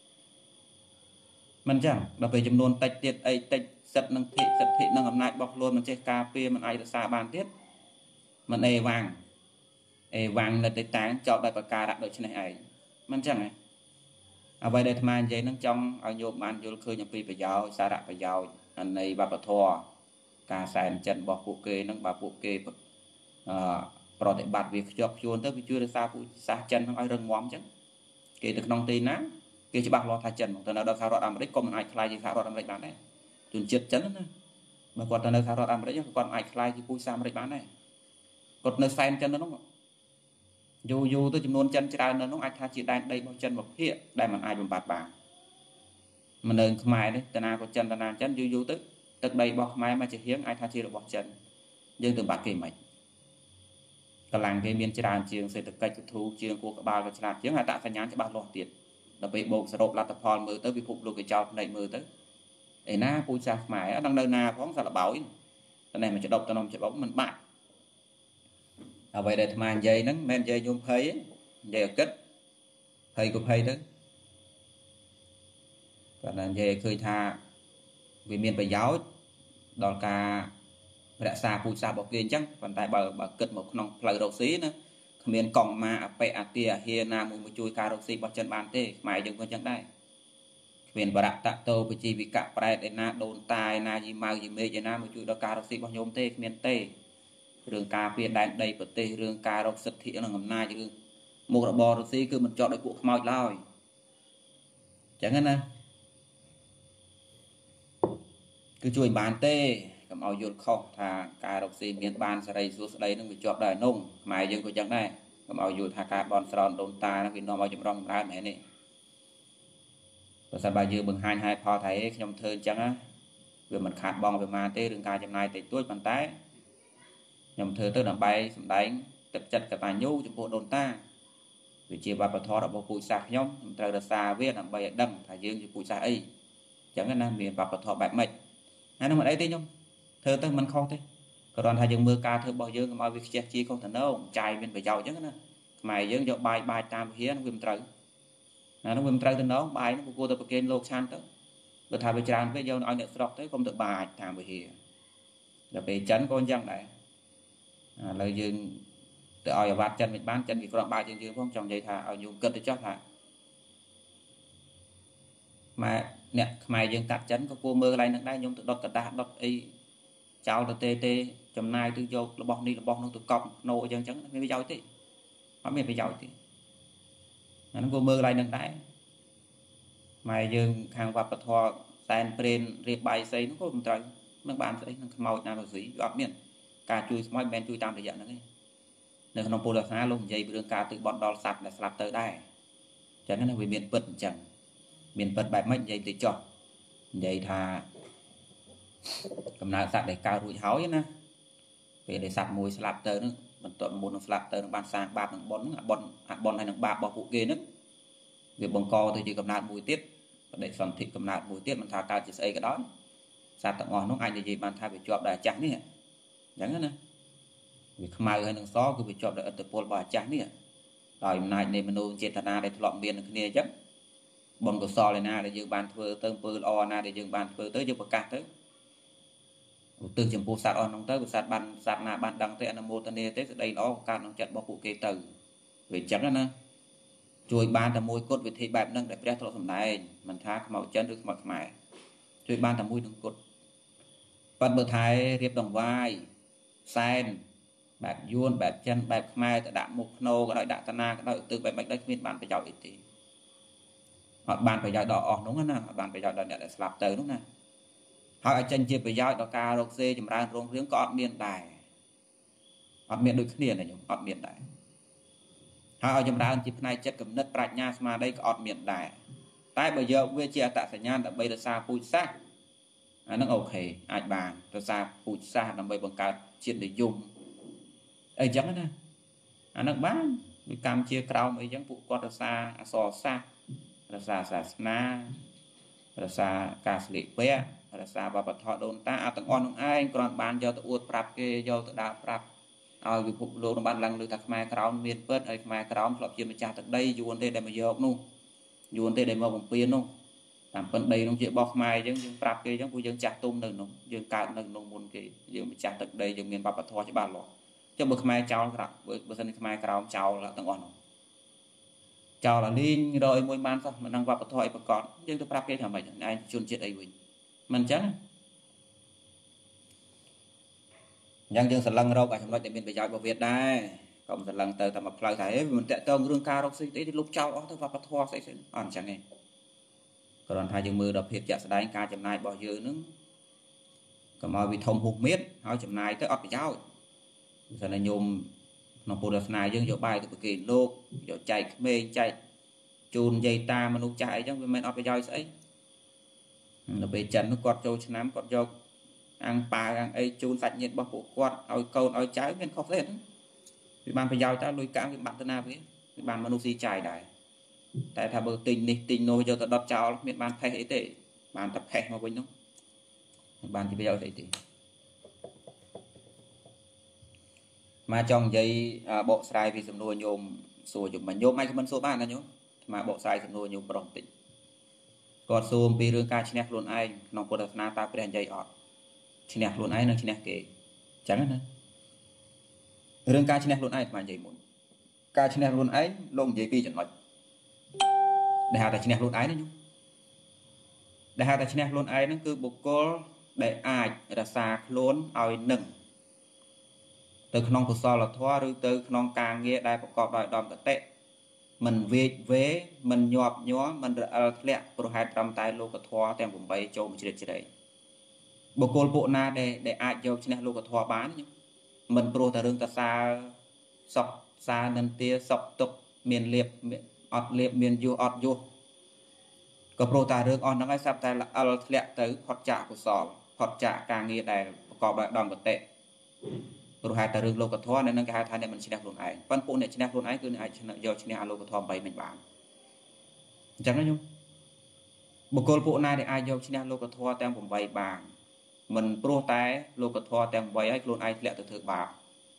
មិនអញ្ចឹងដល់ពេលចំនួនតិចទៀតអីតិចសិទ្ធិនឹងធិសិទ្ធិនឹងអំណាចរបស់ខ្លួនមិនចេះការពារមិនអាចរក្សាបានទៀតមិនអេវ៉ាំងអេវ៉ាំងនៅតែតាំងចោតដោយប្រការៈដូចនេះឯងមិនអញ្ចឹងហ៎អ្វីដែលអាត្មានិយាយនឹងចង់ឲ្យញោមបានយល់ឃើញអំពីប្រយោជន៍សារៈប្រយោជន៍នៃវប្បធម៌ការសែនចិត្តរបស់ពួកគេនឹងបើពួកគេអឺប្រតិបត្តិវាខ្ជាប់ខ្ជួនទៅវាជួយរក្សាពូជសាសន៍ចិននឹងឲ្យរឹងមាំអញ្ចឹងគេទៅក្នុងទីណាគេច្បាស់លាស់ថាចិនទៅនៅដល់សហរដ្ឋអាមេរិកក៏មិនអាចខ្លាយជាសហរដ្ឋអាមេរិកបានដែរជនជាតិចិនណាបើគាត់ទៅនៅសហរដ្ឋអាមេរិកគាត់អាចខ្លាយជាពូជសាសន៍អាមេរិកបានដែរគាត់នៅសែនចិននៅនោះយូរយូរទៅចំនួនចិនច្រើននៅនោះអាចថាជាដែនដីរបស់ចិនមួយភាគដែលមិនអាចបំបត្តិបានមិននៅខ្មែរទេតាណាក៏ចិនតាណាចិនយូរយូរទៅទឹកដីរបស់ខ្មែរមកជាហៀងអាចថាជារបស់ចិនយើងទៅបាត់គេមិនកម្លាំងគេមានច្រើនជាងសេដ្ឋកិច្ចធូរជាងគួរក្បាលក៏ឆ្លាតជាងអត្តសញ្ញាណច្បាស់លាស់ទៀតដល់ពេលបូកសរុបលទ្ធផលមើលទៅពិភពលោកគេចោលផ្នែកមើលទៅឯណាពូជសាសន៍ខ្មែរអត់ដឹងនៅណាផងសាឡបោយតែនេះមកចដប់តំណំច្បោកមិនបាក់អ្វីដែលអាត្មានិយាយហ្នឹងមិនមែននិយាយយំភ័យនិយាយឲ្យគិតភ័យក៏ភ័យទៅគាត់និយាយឲ្យឃើញថាវាមានប្រយោជន៍ដល់ការរក្សាពូជសាសន៍របស់គេអញ្ចឹងប៉ុន្តែបើបើគិតមកក្នុងផ្លូវរកស៊ីណាគ្មានកង់ម៉ាអបិអតិអាហារណាមួយមកជួយការរកស៊ីរបស់ចិនបានទេខ្មែរយើងក៏អញ្ចឹងដែរគ្មានបរៈតតោបជីវិកៈប្រែតឯណាដូនតាឯណាយីម៉ៅយីមេឃឯណាមកជួយដល់ការរកស៊ីរបស់ញោមទេគ្មានទេរឿងការពារដែនដីប្រទេសរឿងការរកសិទ្ធិនិងអំណាចរឿងមុខរបររកស៊ីគឺមិនចោតដោយពួកខ្មោចឡើយអញ្ចឹងណាគឺជួយបានទេកុំឲ្យយល់ខុសថាការរកស៊ីមានបានសេរីសួស្តីនឹងវាជាប់ដែរនងខ្មែរយើងក៏អញ្ចឹងដែរកុំឲ្យយល់ថាការបន់ស្រន់ដូនតានឹងវានាំឲ្យចម្រុងចម្រើនមែនទេបើសិនបើយើងបង្ហាញហេតុផលថាអេខ្ញុំធ្វើអញ្ចឹងណាវាមិនខាតបង់ប្រមាណទេរឿងការចំណាយតិចតួចប៉ុន្តែខ្ញុំធ្វើទៅដើម្បីសម្ដែងទឹកចិត្តកតញ្ញូចំពោះដូនតាវាជាវប្បធម៌របស់ពូជសាសន៍ខ្ញុំខ្ញុំត្រូវរក្សាវាដើម្បីឲ្យដឹងថាយើងជាពូជសាសន៍អីអញ្ចឹងណាមានវប្បធម៌បែបម៉េចហើយនឹងមិនអីទេខ្ញុំធ្វើទៅមិនខុសទេគ្រាន់ថាយើងមើលការធ្វើរបស់យើងកុំឲ្យវាខ្ជះជាខុសទៅនោះចាយមានប្រយោជន៍អញ្ចឹងណាខ្មែរយើងយកបាយបាយតាមវិហារនឹងវាមិនត្រូវណានោះវាមិនត្រូវទៅនោះបាយនោះគួរតែប្រគេនលោកឆាន់ទៅបើថាវាច្រើនពេកយកឲ្យអ្នកស្រុកទៅកុំទៅបាយតាមវិហារដល់ពេលចិនក៏អញ្ចឹងដែរឥឡូវយើងទៅឲ្យអាវ៉ាត់ចិនមិនបានចិនគេគ្រាន់បាយយើងយើងផងចង់និយាយថាឲ្យញោមគិតទៅចោះថាម៉ែអ្នកខ្មែរយើងកាត់ចិនក៏គួរមើលកន្លែងហ្នឹងដែរញោមទៅដុតกระดาษដុតអីចោលទៅទេទេចំណាយទៅយករបស់នេះរបស់នោះទៅកប់ណូអញ្ចឹងអញ្ចឹងមានប្រយោជន៍ទេអត់មានប្រយោជន៍ទេអាហ្នឹងគួរមើលកន្លែងហ្នឹងដែរម៉ែយើងខាងវប្បធម៌សែនព្រេនរៀបបាយស្អីហ្នឹងក៏មិនត្រូវនឹងបានស្អីនឹងខ្មោចណាទៅស៊ីវាអត់មានការជួយខ្មោចមិនមែនជួយតាមរយៈហ្នឹងទេនៅក្នុងពុទ្ធសាសនាលោកនិយាយពីរឿងការទិបត់ដល់សត្វដែលស្លាប់ទៅដែរអញ្ចឹងណាវាមានពិតអញ្ចឹង miền Phật bài mấy vậy thì cho vậy thà cầm nào sạch để cao rủi hói nè về để sạch mùi slap tơ nữa mình tụi muốn slap tơ nó ban sang ba thằng bón à bón à bón hay thằng ba bỏ phụ kia nữa việc bông co thì chỉ cầm nào mùi tiết để soạn thị cầm nào mùi tiết mình thà cao chỉ xây cái đó sạch tặng ngon nó anh thì gì bạn thay về chọn đại trắng nè chẳng nữa việc mai hay thằng xó cứ bị chọn đại từ pol bà trắng nè rồi này này mình nuôi trên thana để lọm biên cái này chứ bồn của so này na để dương bàn phơi tôm phơi o na để dương bàn phơi tới dương bạc cát tới từ chừng phụ sạt on nông tới sạt bàn sạt na bàn đằng tới anh mua tên này tới đây nó cao nông trận bao phụ kê từ về trắng đó nè chui bàn thầm môi cốt về thị bẹp nâng để bẻ thọ thầm này mình thá màu chân được màu mày chui bàn thầm môi nâng cốt phần bờ thái riệp đồng vai sen bẹp yuan bẹp chân bẹp mai tại đạm mục nô cái đợi đạm tana cái đợi từ bẹp bạch đất miền bàn phải giàu ít thì họ bàn phải giàu đỏ đúng không nè bàn phải giàu đỏ để slap tới đúng nè họ ở chân chia phải giàu đỏ cà rô xê chùm ra rong riếng có miền đài họ miền đôi kia này nhung họ miền đài họ ở chùm ra chip này chất cầm đất bạch nha mà đây có miền đài tại bây giờ về chia tại sảnh nhan tại bây giờ xa pui sát nó ok ai bàn cho xa pui sát nằm bây bằng cả chuyện để dùng ấy chẳng nè anh nó bán bị cam chia cao mấy giống phụ quạt xa sò xa xa xa na xa cà sli pe xa bà bật họ đồn ta tầng on ai còn bàn do tự uất prap kê do tự đạo prap ao bị phụ lô nó bàn lăng lưu thật mai cao miền bớt ấy mai cao lọp chia mà cha thật đây dù anh đây để mà giờ nu dù anh đây để mà bằng tiền nu làm phần đây nó chuyện bọc mai giống như prap kê giống phụ dân chặt tung nừng nó dương cao nừng nó muốn kì dương chặt thật đây dương miền bà bật họ chỉ bàn lọ cho bậc mai cháu là bậc sinh mai cao cháu là tầng on cháu là linh rồi môi man sao mình đang vào thoại và còn nhưng tôi prap cái thằng mày ai chôn chết ấy mình mình chán nhưng dương sần lăng đâu cả trong đó để mình phải dạy bảo Việt đây còn sần lăng từ thằng mặc lại thấy mình tẹt tông rương cao đâu xí tí lúc cháu đó tôi vào thoa sẽ sẽ ăn chẳng nghe còn hai dương mưa đập hiệp chợ sẽ đánh ca chấm này bỏ dư nữa còn mọi bị thông hụt miết hỏi chấm này tới ọt cháu giờ này nhôm nó phụ được này dương dỗ bài từ kỳ lô dỗ chạy mê chạy chun dây ta mà nó chạy chứ mình ở cái dây sấy nó bị chân nó quạt trâu nắm quạt trâu ăn pa ăn ấy chun sạch nhiệt bao phủ quạt ao câu ao trái mình không lên vì bàn phải giao ta lùi cả cái bạn tên nào vậy cái bàn mà nó xì chạy đại tại thà bờ tình đi tình nôi cho ta đập cháo miền bàn thay ấy tệ bàn tập hè mà quên đúng bàn thì bây giờ thấy thì mà trong dây à, bộ sai vì sầm nuôi nhôm xua chụp mà nhôm ai không số ban là nhôm mà bộ sai sầm nuôi nhôm bồng tịnh còn xôm vì rương ca chinh luôn ai nó có được na ta phải dây ọt chinh luôn ai nó chinh kề chẳng nữa rương ca chinh luôn ai mà dây muốn ca chinh luôn ai lông dây pi chẳng nói để hạ ta chinh luôn ai nữa nhung để hạ ta chinh luôn ai nó cứ bộc cô để ai ra xa luôn ao nừng từ khung của so là thoa rồi từ khung càng nghe đạiประกอบ ដោយ đòn tự tệ mình về vế mình nhọp nhó mình lẹ pro hai trăm tay lô cái thoa tem vùng bay châu một chiếc đấy bộ cô bộ na để để ai vô trên lô cái thoa bán mình pro ta rương ta xa sọc xa nên tia sọc tục miền liệp ọt liệp miền du ọt du có pro ta rương on nó ngay sắp tay là al lẹ tới hoạt trả của sò hoạt trả càng nghe đại ประกอบ ដោយ đòn tự tệ rồi hai ta rừng lô cật thoa nên năng cái hai thằng này mình chỉ đẹp luôn ấy, phân phụ này chỉ đẹp luôn ấy cứ này chỉ giờ chỉ đẹp lô cật thoa bảy mình bán, chẳng nói nhung, bộ cô phụ này thì ai giờ chỉ đẹp lô cật thoa temผมbảy bán, mình pro tay lô cật thoa tem bảy ấy luôn ai lẹ từ từ bạc,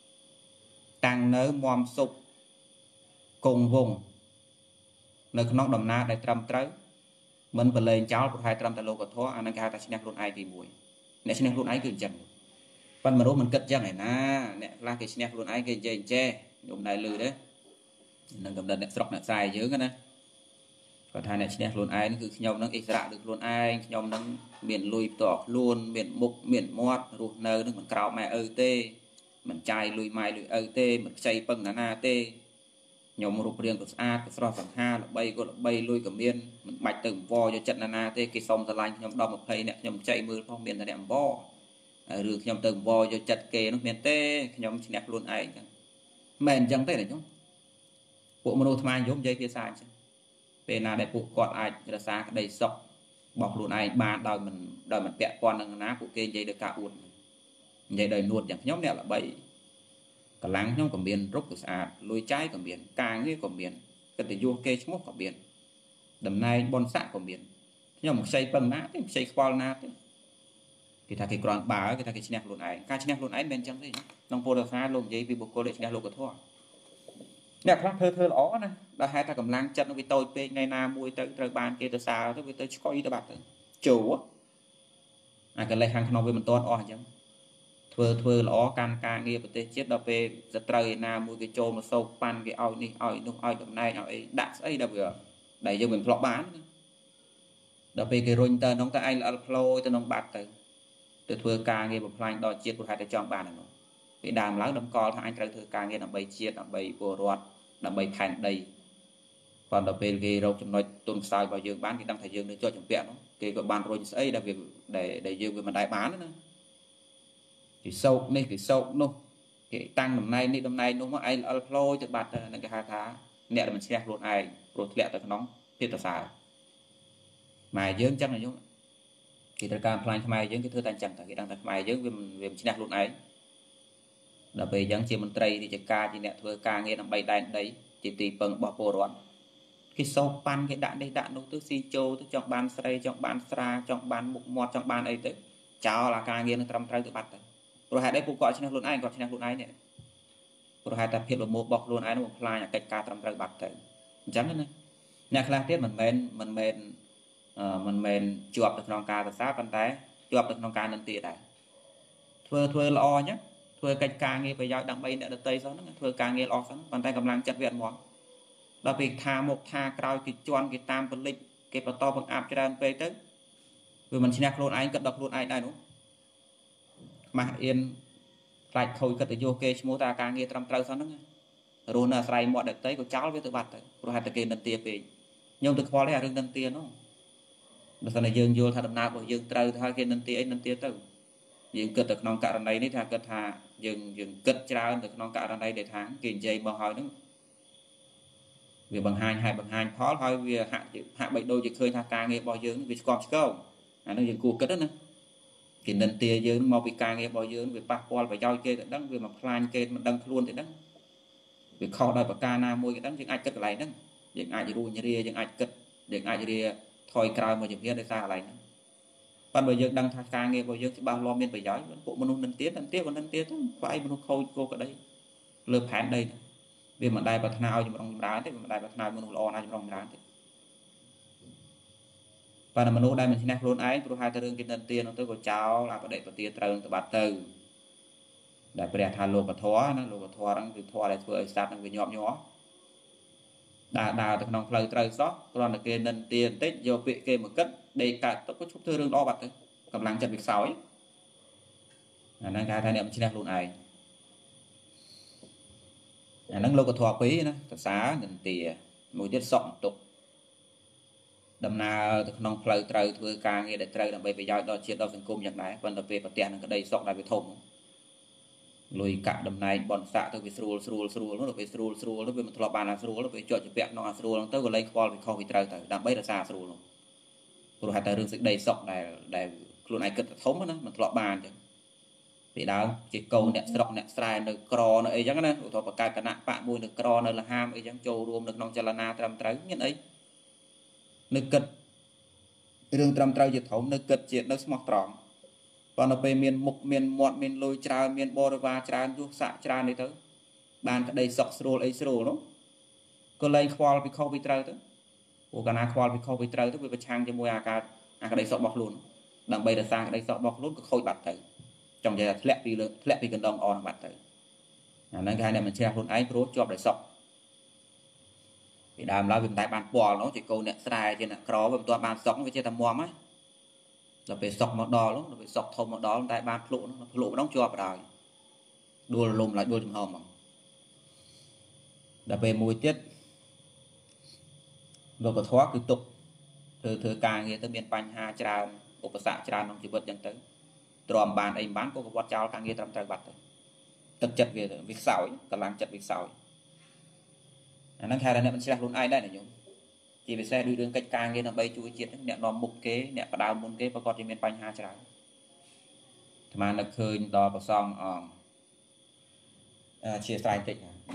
tăng nới mòm sụp, cùng vùng, nơi con đầm na để trầm trớ, mình phải lên cháu hai trăm tại lô cật thoa, anh cái hai ta chỉ đẹp luôn ai thì mùi, này chỉ đẹp luôn ấy cứ chẳng phần mà đâu mình cất chẳng này na nè là cái snap luôn ai cái dây che dùng đại lư đấy nâng cầm đợt nè sọc nè xài dưới cái này còn hai nè snap luôn ai nó cứ nhau nó ít ra được luôn ai nhau nó miền lùi tỏ luôn miền mục miền mót ruột nơ nó mình cào mẹ ơ tê mình chai lùi mai lùi ơ tê mình chay bưng là na tê nhau một riêng của a cái sọ phẳng ha là bay có là bay lùi cầm miên mình bạch từng vo cho trận là na tê cái sông ta lanh nhau đo một thầy nè nhau chạy mưa phong miền là đẹp vo rửa nhom từng vò cho chặt kề nó miền tê nhom chỉ đẹp luôn ai mền chẳng thế này chứ bộ mono tham giống dây phía xa chứ ពេលណាដែលពួកគាត់អាចរក្សាក្តីសុខរបស់ខ្លួនឯងបានដោយមិនដោយមិនពាក់ព័ន្ធនឹងណាពួកគេនិយាយដោយការអួតនិយាយដោយនួតយ៉ាងខ្ញុំអ្នកល្បីកម្លាំងខ្ញុំក៏មានរុកក៏ស្អាតលួយចាយក៏មានការងារក៏មានកិត្តិយសគេឈ្មោះក៏មានតំណែងបុណ្យស័ក្តិក៏មានខ្ញុំមិនខ្ចីពឹងណាទេមិនខ្ចីខ្វល់ណាទេគេថាគេគ្រាន់បើគេថាគេឈ្នះខ្លួនឯងការឈ្នះខ្លួនឯងមិនមែនអញ្ចឹងទេក្នុងពុទ្ធសាសនាលោកនិយាយពីបុគ្គលដែលឈ្នះលោកធម៌អ្នកខ្លះធ្វើធ្វើល្អណាដល់ហេតុតែកម្លាំងចិត្តនឹងវាតូចពេកថ្ងៃណាមួយទៅត្រូវបានគេទៅសើទៅវាទៅឆ្កុយទៅបាត់ទៅចូលអាកលេសខាងក្នុងវាមិនទាន់អស់អញ្ចឹងធ្វើធ្វើល្អកាន់ការងារប្រទេសជាតិដល់ពេលសត្រូវឯណាមួយគេចូលមកសោកប៉ាន់គេឲ្យនេះឲ្យនោះឲ្យតំណែងឲ្យអីដាក់ស្អីដល់វាដែលយើងមិនធ្លាប់បានដល់ពេលគេរុញទៅក្នុងទៅឯងល្អិលផ្លោយទៅក្នុងបាត់ទៅទៅធ្វើការងារបំផ្លាញដល់ជាតិព្រោះហេតុតែចង់បានហ្នឹងពីដើមឡើងតម្កល់ថាអញត្រូវធ្វើការងារដើម្បីជាតិដើម្បីពលរដ្ឋដើម្បីផែនដីប៉ុន្តែពេលគេរកចំណុចទុនខ្សោយរបស់យើងបានគេដឹងថាយើងនៅជាប់ជំពាក់នោះគេក៏បានរុញស្អីដែលវាដែលយើងវាមិនដែលបានណាគេសោកនេះគេសោកនោះគេតាំងតំណែងនេះតំណែងនោះមកឯងល្អិលផ្លោយទៅបាត់ទៅនឹងគេហៅថាអ្នកដែលមិនឈ្នះខ្លួនឯងព្រោះធ្លាក់ទៅក្នុងភាពតសើម៉ែយើងចឹងណាយំគេត្រូវការផ្លាញខ្មែរយើងគេធ្វើតែអញ្ចឹងតែគេដឹងថាខ្មែរយើងវាវាមិនឈ្នះខ្លួនឯងដល់ពេលអញ្ចឹងជាមន្ត្រីរាជការជាអ្នកធ្វើការងារដើម្បីដែនដីជាទីពឹងរបស់ពលរដ្ឋគេសោកប៉ាន់គេដាក់នេះដាក់នោះទៅស៊ីចូលទៅចង់បានស្រីចង់បានស្រាចង់បានមុខមាត់ចង់បានអីទៅចោលអាការងារនឹងត្រឹមត្រូវទៅបាត់ទៅព្រោះហេតុអីពួកគាត់ឈ្នះខ្លួនឯងគាត់ឈ្នះខ្លួនឯងនេះព្រោះហេតុតែភាពល្មមរបស់ខ្លួនឯងនឹងបំផ្លាញអាកិច្ចការត្រឹមត្រូវបាត់ទៅអញ្ចឹងណាអ្នកខ្លះទៀតមិនមែនមិនមែនមិនមែនជាប់ទៅក្នុងការសរសើរប៉ុន្តែជាប់ទៅក្នុងការនិន្ទាដែរធ្វើធ្វើល្អអញ្ចឹងធ្វើកិច្ចការងារប្រយោជន៍ដើម្បីអ្នកដទៃសោះហ្នឹងធ្វើការងារល្អសោះប៉ុន្តែកម្លាំងចិត្តវាអត់មកដល់ពេលថាមុខថាក្រោយគេជន់គេតាមពលិចគេបន្តបង្អាប់ច្រើនពេកទៅវាមិនឈ្នះខ្លួនឯងគិតដល់ខ្លួនឯងដែរនោះម៉ាស់អៀនខ្លាចខូចកិត្តិយសគេឈ្មោះតាការងារត្រឹមត្រូវសោះហ្នឹងរស់នៅអាស្រ័យមាត់ដទៃក៏ចោលវាទៅបាត់ទៅព្រោះហេតុតែគេនិន្ទាពេកខ្ញុំទៅខ្វល់ទេអារឿងនិន្ទានោះបើសិនតែយើងយល់ថាដំណើររបស់យើងត្រូវទៅហើយគេនិន្ទាអីនិន្ទាទៅយើងគិតទៅក្នុងករណីនេះថាគិតថាយើងយើងគិតច្រើនទៅក្នុងករណីដែលថាគេនិយាយមកហើយហ្នឹងវាបង្ហាញហើយបង្ហាញផលហើយវាហាក់ហាក់បីដូចជាឃើញថាការងាររបស់យើងវាស្គមឆ្កោអានោះយើងគួរគិតណាគេនិន្ទាយើងមកពីការងាររបស់យើងវាប៉ះពាល់ប្រយោជន៍គេទៅដឹងវាមកផ្លាញគេមិនដឹងខ្លួនទៅដឹងវាខុសដោយប្រការណាមួយក៏ដឹងយើងអាចគិតកន្លែងហ្នឹងយើងអាចរួញរាយើងអាចគិតយើងអាចរាថយក្រោយមកជំនាញដោយសារកន្លែងហ្នឹងប៉ុន្តែបើយើងដឹងថាការងាររបស់យើងច្បាស់លាស់មានប្រយោជន៍ពួកមនុស្សនិន្ទានិន្ទាក៏និន្ទាទៅខ្វាយមនុស្សខូចគោក្តីលើផែនដីវាមិនដែលប្រាថ្នាឲ្យចម្រុងចម្រើនទេវាមិនដែលប្រាថ្នាឲ្យមនុស្សល្អណាចម្រុងចម្រើនទេប៉ុន្តែមនុស្សដែលមិនឈ្នះខ្លួនឯងព្រោះហេតុតែរឿងគេនិន្ទានោះទៅក៏ចោលអបដិបទាត្រូវទៅបាត់ទៅដែលព្រះថាលោកធម៌ណាលោកធម៌ហ្នឹងគឺធម៌ដែលធ្វើឲ្យសត្វនឹងវាញាប់ញ័រដើរដើរទៅក្នុងផ្លូវត្រូវសោះគ្រាន់តែគេនិន្ទាបន្តិចយកពាក្យគេមកគិតដេកកើតទៅក៏ឈប់ធ្វើរឿងល្អបាត់ទៅកម្លាំងចិត្តវាខ្សោយអាហ្នឹងគេថាអ្នកមិនឈ្នះខ្លួនឯងអាហ្នឹងលោកធម៌ពីរណាសរសើរនិន្ទាមួយទៀតសក់បន្ទុកដំណើរទៅក្នុងផ្លូវត្រូវធ្វើការងារដែលត្រូវដើម្បីប្រយោជន៍ដល់ជាតិដល់សង្គមយ៉ាងដែរប៉ុន្តែពេលប្រទះនឹងក្តីសក់ដែលវាធំលុយកាក់តំណែងបនស័កទៅវាស្រួលស្រួលស្រួលនោះទៅវាស្រួលស្រួលទៅវាមិនធ្លាប់បានអាស្រួលទៅវាជាប់ជាពាក់ក្នុងអាស្រួលហ្នឹងទៅក៏លែងខ្វល់វាខុសវាត្រូវទៅដើម្បីរក្សាស្រួលនោះព្រោះហេតុតែរឿងសេចក្តីសុខដែលដែលខ្លួនឯងគិតធំណាមិនធ្លាប់បានអញ្ចឹងពីដើមជាកូនអ្នកស្រុកអ្នកស្រែនៅក្រនៅអីចឹងណាឧទាហរណ៍បង្កើតគណៈបកមួយនៅក្រនៅលហាមអីចឹងចូលរួមនៅក្នុងចលនាត្រឹមត្រូវមានអីនៅគិតរឿងត្រឹមត្រូវជាធំនៅគិតជានៅស្មោះត្រង់ប៉ុន្តែពេលមានមុខមានមាត់មានលុយច្រើនមានបរិវារច្រើនយុះសាក់ច្រើននេះទៅបានក្តីសុខស្រួលអីស្រួលនោះក៏លែងខ្វល់ពីខុសពីត្រូវទៅព្រោះកាលណាខ្វល់ពីខុសពីត្រូវទៅវាប្រឆាំងជាមួយអាការអាក្តីសុខរបស់ខ្លួនដើម្បីរក្សាក្តីសុខរបស់ខ្លួនក៏ខូចបាត់ទៅចង់និយាយថាធ្លាក់ពីធ្លាក់ពីកណ្ដងអនបាត់ទៅអាហ្នឹងគេហៅអ្នកមិនឈ្នះខ្លួនឯងព្រោះជាប់ដោយសុខពីដើមឡើយវាមិនតែបានពាល់នោះជាកូនអ្នកស្រែជាអ្នកក្រវាមិនទាន់បានសុខវាចេះតែមមហ្នឹងដល់ពេលសុកមកដល់ដល់ពេលសុកធំមកដល់តែបានភ្លុកភ្លុកម្ដងជាប់ដល់ដួលលំឡើយដួលចំហហ្មងដល់ពេលមួយទៀតលោកធម៌គឺទុកធ្វើធ្វើការងារទៅមានបញ្ហាច្រើនឧបសគ្គច្រើនក្នុងជីវិតចឹងទៅទ្រាំបានអីមិនបានក៏កវត្តចោលការងារត្រឹមត្រូវបាត់ទៅទឹកចិត្តវាវាខ្សោយកម្លាំងចិត្តវាខ្សោយអាហ្នឹងហៅថាអ្នកមិនឆ្លាស់ខ្លួនឯងដែរណាញោម chỉ vì xe đi đường cách càng nghe nó bay chui chết nè nó mục kế nè và đào môn kế và còn thì miền bánh ha chả mà nó khơi đò vào xong chia sai tịnh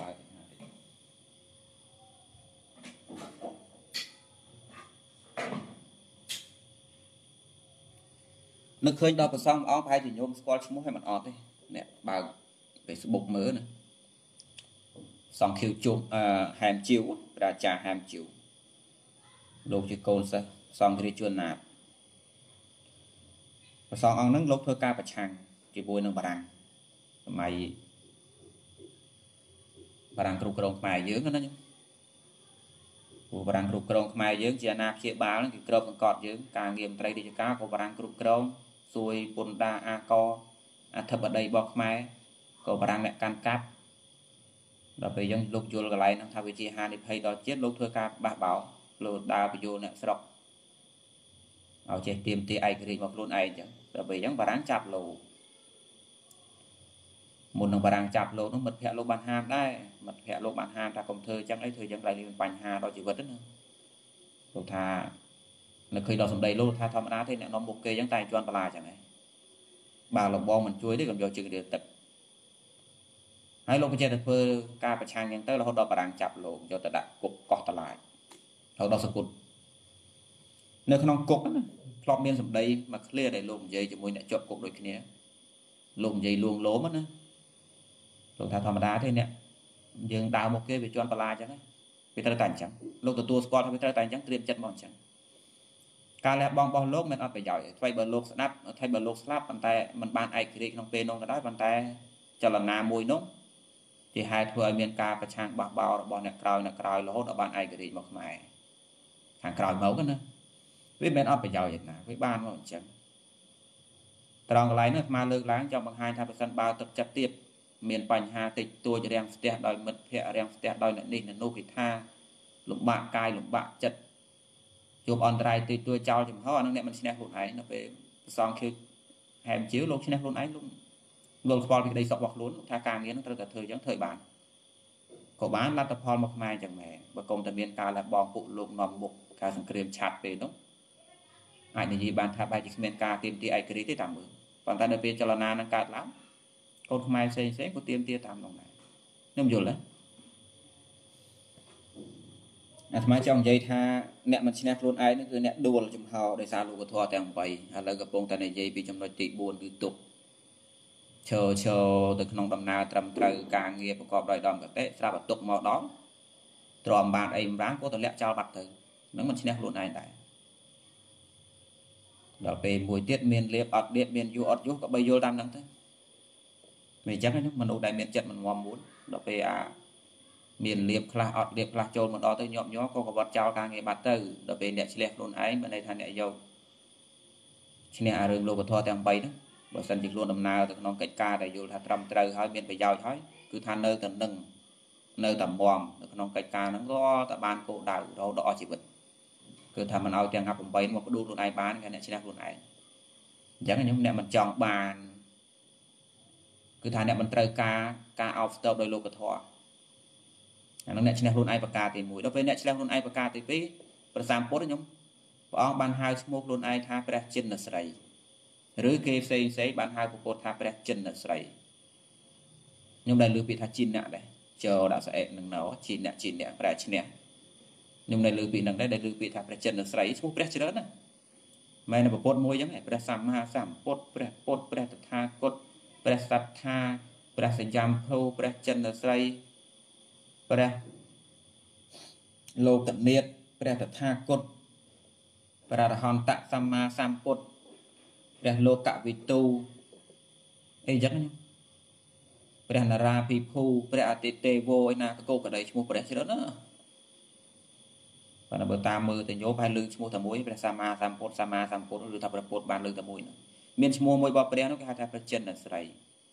nó khơi đò vào xong ông phải thì nhôm squat mua hay mặt ọt đấy nè bảo Facebook mới này xong khiêu chung hàm chiếu ra trà hàm chiếu lục chỉ côn sao xong thì chuồn nạp và xong ông nâng lúc thôi ca và chàng chỉ vui nâng bà răng mày bà răng cục rồng mày dưỡng đó nhá bà răng cục rồng mày dưỡng chỉ nạp chia báo thì cục còn cọt dưỡng càng nghiêm tây đi cho cá của bà răng cục rồng xuôi bồn đa a co a thập ở đây bọc mày của bà răng lại can cáp đó bây giờ lúc vô cái này nó thay vì chia hai thì hay đó chết lúc thôi ca bà bảo lột đào bị vô nè sọc ở trên tìm thì ai cái một luôn ai chứ rồi bây giờ bà răng chạp lù một đồng bà răng chạp lù nó mật hẹ lô bàn ham đây mật hẹ lô bàn ham ta công thơ chẳng ấy thời gian lại liền bành hà đó chỉ vật đó nữa lô thà là khi đó xong đây lô tha thầm đá thế này nó một kê giống tay cho anh bà la chẳng này bà lộc bom mình chuối đấy còn do chừng được tập hai lô cái chơi thật ca bạch trang nhân tới là hôm đó bà răng chạp lù cho ta đặt cục cọt ta lại hồi đó sụt cụt nơi không cục đó lọt miên sầm đây mà clear để lùm dây cho mùi lại chọn cục đôi kia lùm dây luồng lố mất nữa lùm thà thầm đá thế nè dừng đào một cái về cho anh bà la chẳng ấy vì ta tàn chẳng lúc từ tua squat vì ta tàn chẳng tiêm chất mòn chẳng ca lẹ bong bong lốp mình ăn phải giỏi thay bờ lốp snap thay bờ lốp slap bàn tay mình ban ai kỹ trong pe nông cái đó bàn tay cho là nà mùi nóng thì hai thua miền ca và trang bạc bao bọn nè còi nè còi lỗ ở ban ai kỹ một mày hàng còi máu cái nữa với bên ấp phải giàu vậy nè với ban mà chẳng tròn lại nữa mà lơ láng trong bằng hai tham phần bao tập chặt tiếp miền bành hà tịch tôi cho đem step đòi mật hệ đem step đòi nợ ninh là nô kỳ tha lục bạc cai lục bạc chật chụp on trai từ tôi trao chùm họ nó mình snap luôn ấy nó về xong khi hẻm chiếu lúc snap luôn ấy luôn luôn qua cái đây sọc bọc luôn tha càng nghĩa nó rất là thời giống thời bản của bán là tập hòn một mai chẳng mẹ và công tập miền ca là bom phụ lục nòng mục ca sừng krem chặt về đó ai thì gì bàn tháp bài chỉ miền ca tìm tia ai kỹ tới tầm mười còn ta được về cho là na nó cạt lắm con mai xây sẽ có tiêm tia tầm đồng này nhưng rồi đấy à thằng trong dây tha nẹt mình snap luôn ấy nó cứ nẹt đua là chùm hào để xa luôn cái thoa tèm bày hay là gặp bông ta này dây bị trong nói tị buồn cứ tục chờ chờ từក្នុងដំណើរត្រឹមត្រូវការងារប្រកបដោយដំកតិស្រាប់តែទុកមកដល់ទ្រាំបានអីម្រាស់ក៏ទម្លាក់ចោលបាត់ទៅហ្នឹងមិនឈ្នះខ្លួនឯងដែរដល់ពេលមួយទៀតមានលៀបអត់លៀបមានយូអត់យូក៏បីយល់តាមហ្នឹងទៅមិនអញ្ចឹងហ្នឹងមនុស្សដែលមានចិត្តមិនងំមួយដល់ពេលអាមានលៀបខ្លះអត់លៀបខ្លះចូលមកដល់ទៅញាប់ញ័រក៏កវត្តចោលការងារបាត់ទៅដល់ពេលអ្នកឆ្លះខ្លួនឯងមិនន័យថាអ្នកយកឈ្នះអារឿងលោកធម៌ទាំងបីហ្នឹងបើសិនជាខ្លួនដំណើរទៅក្នុងកិច្ចការដែលយល់ថាត្រឹមត្រូវហើយមានប្រយោជន៍ហើយគឺថានៅតែនឹងនៅតែមមនៅក្នុងកិច្ចការហ្នឹងក៏តែបានគោលដៅរហូតដល់អស់ជីវិតគឺថាមិនឲ្យទាំងអាប់eightមកបដួលខ្លួនឯងបានគេអ្នកឈ្នះខ្លួនឯងអញ្ចឹងខ្ញុំអ្នកមិនចង់បានគឺថាអ្នកមិនត្រូវការការអោបស្ទើបដោយលោកធម៌អានឹងអ្នកឈ្នះខ្លួនឯងប្រការទីoneដល់ពេលអ្នកឈ្នះខ្លួនឯងប្រការទីtwoប្រសាមពុទ្ធខ្ញុំព្រះអង្គបានហៅឈ្មោះខ្លួនឯងថាព្រះចិនស្រីឬគេផ្សេងផ្សេងបានហៅពុទ្ធថាព្រះចិនស្រីខ្ញុំដែលលើពាក្យថាជីនអ្នកដែរចូលដាក់ស្អែកនឹងណោជីនអ្នកជីនអ្នកប្រែឈ្នះខ្ញុំដែលលើពាក្យហ្នឹងដែរដែលលើពាក្យថាព្រះចិនស្រីឈ្មោះព្រះច្រើនណាមែនតែពុទ្ធមួយអញ្ចឹងព្រះសម្មាសម្ពុទ្ធព្រះពុទ្ធព្រះតថាគតព្រះសត្ថាព្រះសញ្ញភោព្រះចិនស្រីព្រះលោកនិតព្រះតថាគតព្រះអរហន្តសម្មាសម្ពុទ្ធព្រះលោកវិទូអីចឹងព្រះនារាភិភូព្រះអតិទេវឯណាកោកដីឈ្មោះព្រះច្រើនណាបើបើតាមមើលទៅញោមហើយលើឈ្មោះតែមួយព្រះសម្មាសម្ពុទ្ធសម្មាសម្ពុទ្ធឬថាព្រះពុទ្ធបានលើតែមួយនោះមានឈ្មោះមួយរបស់ព្រះនោះគេហៅថាព្រះចិនស្រី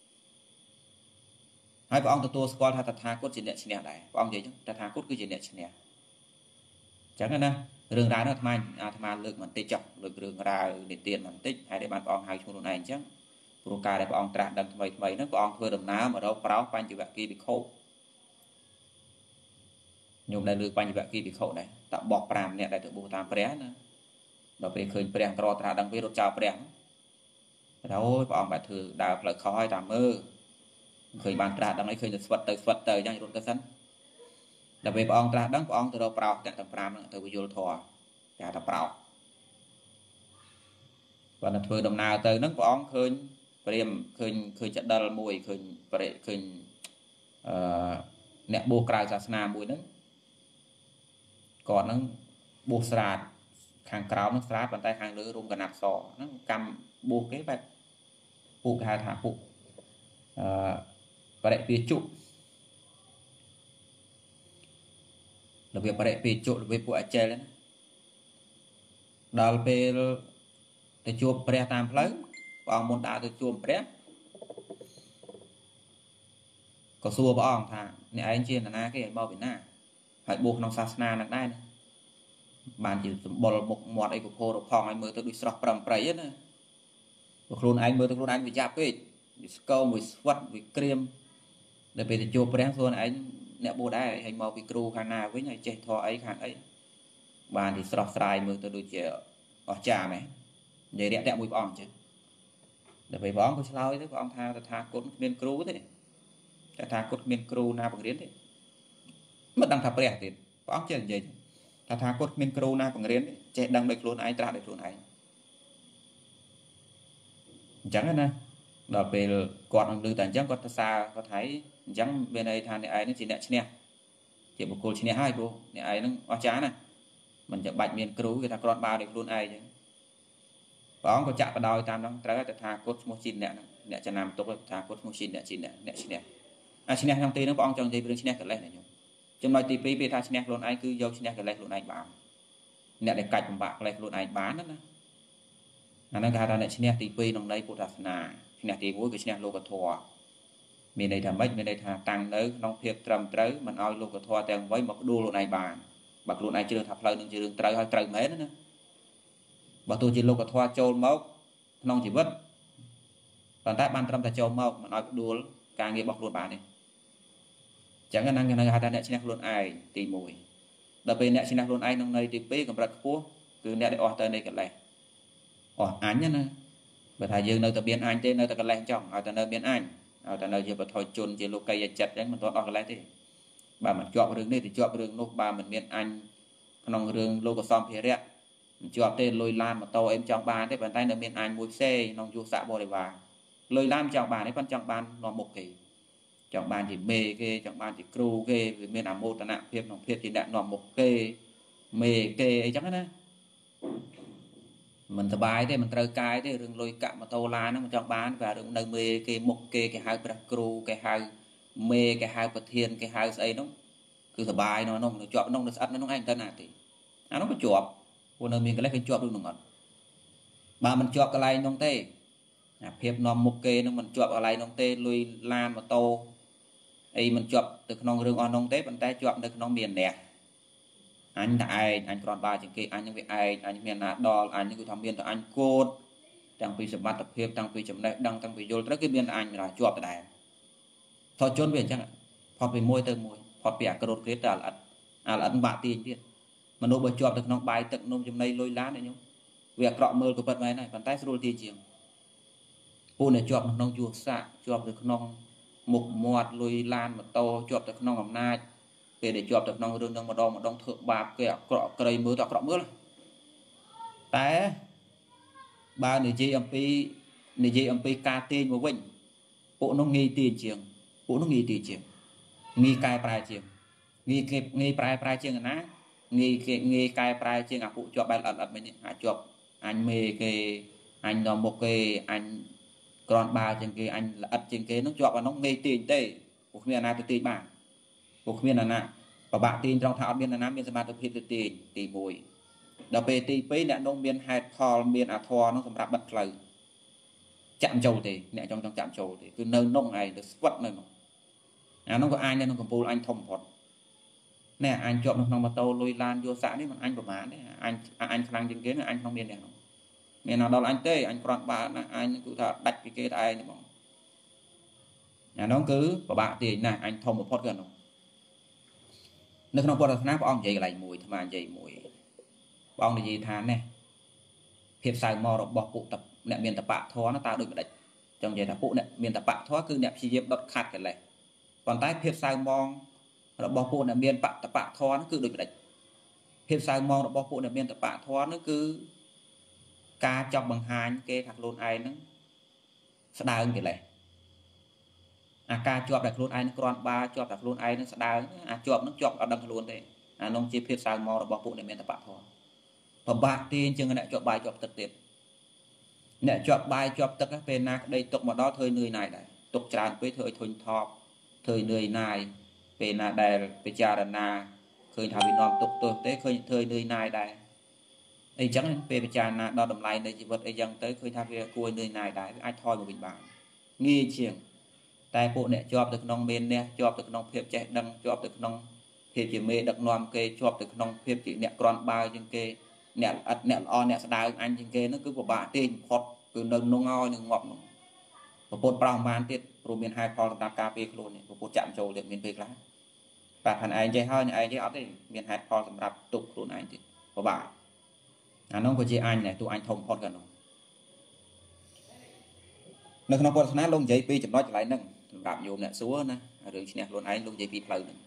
ហើយព្រះអង្គទទួលស្គាល់ថាតថាគតជាអ្នកឈ្នះដែរព្រះអង្គនិយាយចឹងតថាគតគឺជាអ្នកឈ្នះចឹងណារឿងរ៉ាវនោះអាត្មាអាត្មាលើកបន្តិចចុះលើករឿងរ៉ាវនិទានបន្តិចហើយដែលបានព្រះអង្គហៅឈ្មោះខ្លួនឯងអញ្ចឹងព្រោះការដែលព្រះអង្គត្រាស់ដឹងថ្មីថ្មីហ្នឹងព្រះអង្គធ្វើដំណើរមករកប្រោសបញ្ចវគិភិក្ខុញោមដែលលើកបញ្ចវគិភិក្ខុដែរតតបក5អ្នកដែលទៅបួសតាមព្រះណាដល់ពេលឃើញព្រះក្រត្រាដឹងពេលរត់ចោលព្រះតែអូយព្រះអង្គបែរធ្វើដើរផ្លូវខុសហើយតាមមើលឃើញបានត្រាស់ដឹងហើយឃើញទៅស្វិតទៅស្វិតទៅអញ្ចឹងរត់ទៅសិនដល់ពេលព្រះអង្គត្រាស់ដឹងព្រះអង្គទៅរកប្រោសអ្នកទាំង5ហ្នឹងទៅវិយលធម៌គេហៅថាប្រោសគាត់ទៅធ្វើដំណើរទៅហ្នឹងព្រះអង្គឃើញព្រាមឃើញឃើញចដិលមួយឃើញបរិឃើញអឺអ្នកបួសក្រៅសាសនាមួយហ្នឹងគាត់ហ្នឹងបួសស្រាតខាងក្រោមហ្នឹងស្រាតប៉ុន្តែខាងលើរុំកណាត់សហ្នឹងកម្មបួសគេបែបពួកគេហៅថាពួកអឺបរិពាជុរបៀបបរិពាជុរបៀបពួកអចេលណាដល់ពេលទៅជួបព្រះតាមផ្លូវព្រះអង្គមុនដើរទៅជួបព្រះក៏សួរព្រះអង្គថាអ្នកឯងជានរណាគេឲ្យមកពីណាហើយបួសក្នុងសាសនានឹងដែរណាបានជាសម្បុរមុខមាត់អីក៏ពោរផងឲ្យមើលទៅដូចស្រស់ប្រំប្រៃណាព្រោះខ្លួនឯងមើលទៅខ្លួនឯងវាយ៉ាប់ពេកវាស្គមវាស្វិតវាក្រៀមដល់ពេលទៅជួបព្រះសួរឯងអ្នកបួសដែរឲ្យមកពីគ្រូខាងណាវិញហើយចេះធម៌អីខាងអីបានទីស្រស់ស្រាយមើលទៅដូចជាអស្ចារ្យមែននិយាយរាក់តាក់មួយព្រះអង្គចឹងដល់ពេលព្រះអង្គក៏ឆ្លើយទៅព្រះអង្គថាតថាគតគ្មានគ្រូទេតថាគតគ្មានគ្រូណាបង្រៀនទេមិនដឹងថាព្រះទៀតព្រះអង្គចេះនិយាយតថាគតគ្មានគ្រូណាបង្រៀនចេះដឹងដោយខ្លួនឯងត្រាស់ដោយខ្លួនឯងអញ្ចឹងណាដល់ពេលគាត់នឹងឮតែអញ្ចឹងគាត់ទៅសារគាត់ថាអញ្ចឹងមានន័យថាអ្នកឯងនេះជាអ្នកឈ្នះជាបុគ្គលឈ្នះហើយព្រោះអ្នកឯងនឹងអស្ចារ្យណាមិនចាំបាច់មានគ្រូគេថាគ្រាន់បើដោយខ្លួនឯងអញ្ចឹងព្រះអង្គក៏ចាក់បដោយតាមនោះត្រូវតែថាគតឈ្មោះជីនអ្នកអ្នកចំណាំទុកថាគតឈ្មោះជីនអ្នកជីនអ្នកអ្នកឈ្នះអាឈ្នះក្នុងទីនោះព្រះអង្គចង់និយាយរឿងឈ្នះកិលេសណាញោមចំណុចទីពីរពេលថាឈ្នះខ្លួនឯងគឺយកឈ្នះកិលេសខ្លួនឯងបានអ្នកដែលកាច់បំបាក់កិលេសខ្លួនឯងបានណាអាហ្នឹងគេហៅថាអ្នកឈ្នះទីពីរក្នុងន័យពុទ្ធសាសនាឈ្នះទីមួយគឺឈ្នះលោកធម៌មានន័យថាម៉េចមានន័យថាតាំងនៅក្នុងភាពត្រឹមត្រូវមិនឲ្យលោកធម៌ទាំងអ្វីមកផ្ដួលខ្លួនឯងបានបើខ្លួនឯងជ្រើសថាផ្លូវនឹងជារឿងត្រូវហើយត្រូវមែនណាបើទោះជាលោកធម៌ចូលមកក្នុងជីវិតប៉ុន្តែបានត្រឹមតែចូលមកមិនឲ្យផ្ដួលការងាររបស់ខ្លួនបានទេអញ្ចឹងហ្នឹងគេហៅថាអ្នកឈ្នះខ្លួនឯងទីមួយដល់ពេលអ្នកឈ្នះខ្លួនឯងក្នុងន័យទីពីរកម្រិតខ្ពស់គឺអ្នកដែលអស់ទៅនៃកិលេសអស់អញណាបើថាយើងនៅតែមានអញទេនៅតែកិលេសចង់ឲ្យតែនៅមានអញឲ្យតែនៅជាបថុជនជាលោកីយចិត្តអញ្ចឹងមិនទាន់អស់កិលេសទេបើមិនជាប់រឿងនេះទៅជាប់រឿងនោះបើមិនមានអញក្នុងរឿងលោកសម្ភារៈមិនជាប់ទេលុយឡានម៉ូតូអីចង់បានទេប៉ុន្តែនៅមានអញមួយផ្សេងក្នុងយុស័កបរិវារលុយឡានចង់បានទេប៉ុន្តែចង់បាននាំមុខគេចង់បានជាមេគេចង់បានជាគ្រូគេវាមានអមោទនភាពក្នុងភាពជាអ្នកនាំមុខគេមេគេអីចឹងណាមិនសបាយទេមិនត្រូវកាយទេរឿងលុយកាក់ម៉ូតូឡានហ្នឹងមិនចង់បានតែរឿងនៅមេគេមុខគេគេហៅព្រះគ្រូគេហៅមេគេហៅប្រធានគេហៅស្អីហ្នឹងគឺសបាយនៅក្នុងនៅជាប់ក្នុងនៅស្អិតនៅក្នុងឯងទៅណាទេអានោះក៏ជាប់ព្រោះនៅមានកិលេសគេជាប់រឿងហ្នឹងអត់បើមិនជាប់កន្លែងហ្នឹងទេអាភាពនាំមុខគេហ្នឹងមិនជាប់កន្លែងហ្នឹងទេលុយឡានម៉ូតូអីមិនជាប់ទៅក្នុងរឿងអស់ហ្នឹងទេប៉ុន្តែជាប់នៅក្នុងមានអ្នកអញតែឯងអញគ្រាន់បើជាងគេអញនឹងវាឯងអញមានណាដល់អញនឹងគឺថាមានតែអញគោតទាំងពីសមត្ថភាពទាំងពីចំណេះដឹងទាំងពីយល់ត្រូវគឺមានតែអញមិនជាប់ដដែលថតជន់វាអញ្ចឹងផុតពីមួយទៅមួយផុតពីអាក្រោតគ្រៀតទៅអាល្អិតអាល្អិតបាក់ទាញទៀតមនុស្សបើជាប់ទៅក្នុងបាយទឹកនំចំណីលុយឡានឯងខ្ញុំវាអាក្រក់មើលក៏ពិតមែនដែរប៉ុន្តែស្រួលទាជាងពូអ្នកជាប់ក្នុងយុស័កជាប់ទៅក្នុងមុខមាត់លុយឡានម៉ូតូជាប់ទៅក្នុងអំណាចពេលដែលជាប់ទៅក្នុងរឿងនឹងម្ដងម្ដងធ្វើបាបគេអាក្រក់ក្រីមើលទៅអាក្រក់មើលតែបើនិយាយអំពីនិយាយអំពីការទាញមកវិញពួកនោះងាយទាញជាងពួកនោះងាយទាញជាងងាយកែប្រែជាងងាយគេងាយប្រែប្រែជាងណាងាយគេងាយកែប្រែជាងអាពួកជាប់បែបអត់អត់មិញអាចជាប់អញមេគេអញដល់មុខគេអញក្រាន់បើជាងគេអញល្អិតជាងគេនោះជាប់អានោះងាយទាញទេពួកគ្មានអាណាទៅទាញបានពួកគ្មានអាណាបបាក់ទាញត្រង់ថាអត់មានអាណាមានសមត្ថភាពទៅទាញទីមួយដល់ពេលទីពីរអ្នកនោះមានហេតុផលមានអធរនោះសម្រាប់បិទផ្លូវចាក់ចូលទេអ្នកចង់ចង់ចាក់ចូលទេគឺនៅនោះឯងទៅស្វិតនៅនោះអានោះក៏អញនៅក្នុងកំពូលអញធំបំផុតណែអញជាប់នៅក្នុងម៉ូតូលុយឡានយកសាក់នេះមិនអញប្រមាណទេអញអញខ្លាំងជាងគេអញក្នុងមានអ្នកនោះមានដល់អញទេអញគ្រាន់បើណាអញគឺថាដាច់ពីគេតែឯងទេបងអានោះគឺពិបាកទាញណាស់អញធំបំផុតគឺអានោះនៅក្នុងពុទ្ធសាសនាព្រះអង្គនិយាយកន្លែងមួយអាត្មានិយាយមួយព្រះអង្គនិយាយថានេះភាពសៅមករបស់ពួកអ្នកមានតបៈធម៌នោះតើដូចម្ដេចចង់និយាយថាពួកអ្នកមានតបៈធម៌គឺអ្នកព្យាយាមដុតខាត់កិលេសប៉ុន្តែភាពសៅមករបស់ពួកអ្នកមានបតបៈធម៌នោះគឺដូចម្ដេចភាពសៅមករបស់ពួកអ្នកមានតបៈធម៌នោះគឺការចង់បង្ហាញគេថាខ្លួនឯងហ្នឹងស្ដើងកិលេសអាការជាប់តែខ្លួនឯងគ្រាន់បើជាប់តែខ្លួនឯងនឹងស្ដើងអាជាប់នឹងជាប់អត់ដឹងខ្លួនទេអានោះជាភាពសៅមករបស់ពួកអ្នកមានតបៈធម៌ពិបាកទាញជាងអ្នកជាប់បាយជាប់ទឹកទៀតអ្នកជាប់បាយជាប់ទឹកពេលណាក្តីទុកមកដល់ធ្វើនឿយណាយដែរទុកច្រើនពេកធ្វើឲ្យធុញថប់ធ្វើនឿយណាយពេលណាដែលពិចារណាឃើញថាវានាំទុកទោសទេឃើញធ្វើនឿយណាយដែរអីចឹងពេលពិចារណាដល់តម្លៃនៃជីវិតអីចឹងទៅឃើញថាវាគួរនឿយណាយដែរវាអាចថយមកវិញបានងាយជាងតែពួកអ្នកជាប់ទៅក្នុងមេននេះជាប់ទៅក្នុងភាពចេះដឹងជាប់ទៅក្នុងភាពជាមេដឹកនាំគេជាប់ទៅក្នុងភាពជាអ្នកក្រាន់បើជាងគេអ្នកអត់អ្នកល្អអ្នកស្ដើងអញជាងគេនោះគឺពិបាកទេផុតគឺនៅក្នុងឲ្យនឹងងាប់នោះប្រពុតប្រោសបានទៀតព្រោះមានហេតុផលសម្រាប់ការពារខ្លួននេះប្រពុតចាក់ចូលទៀតមានពេលខ្លះបាទខាងឯងចេះហើយឯងចេះអត់ទេមានហេតុផលសម្រាប់ទុកខ្លួនឯងទៀតពិបាកអានោះក៏ជាអញដែរទោះអញធំផុតក៏នោះនៅក្នុងពុទ្ធសាសនាលោកនិយាយពីចំណុចកន្លែងហ្នឹងសម្រាប់យោមអ្នកសួរណារឿងឈ្នះខ្លួនឯងលោកនិយាយពីផ្លូវហ្នឹង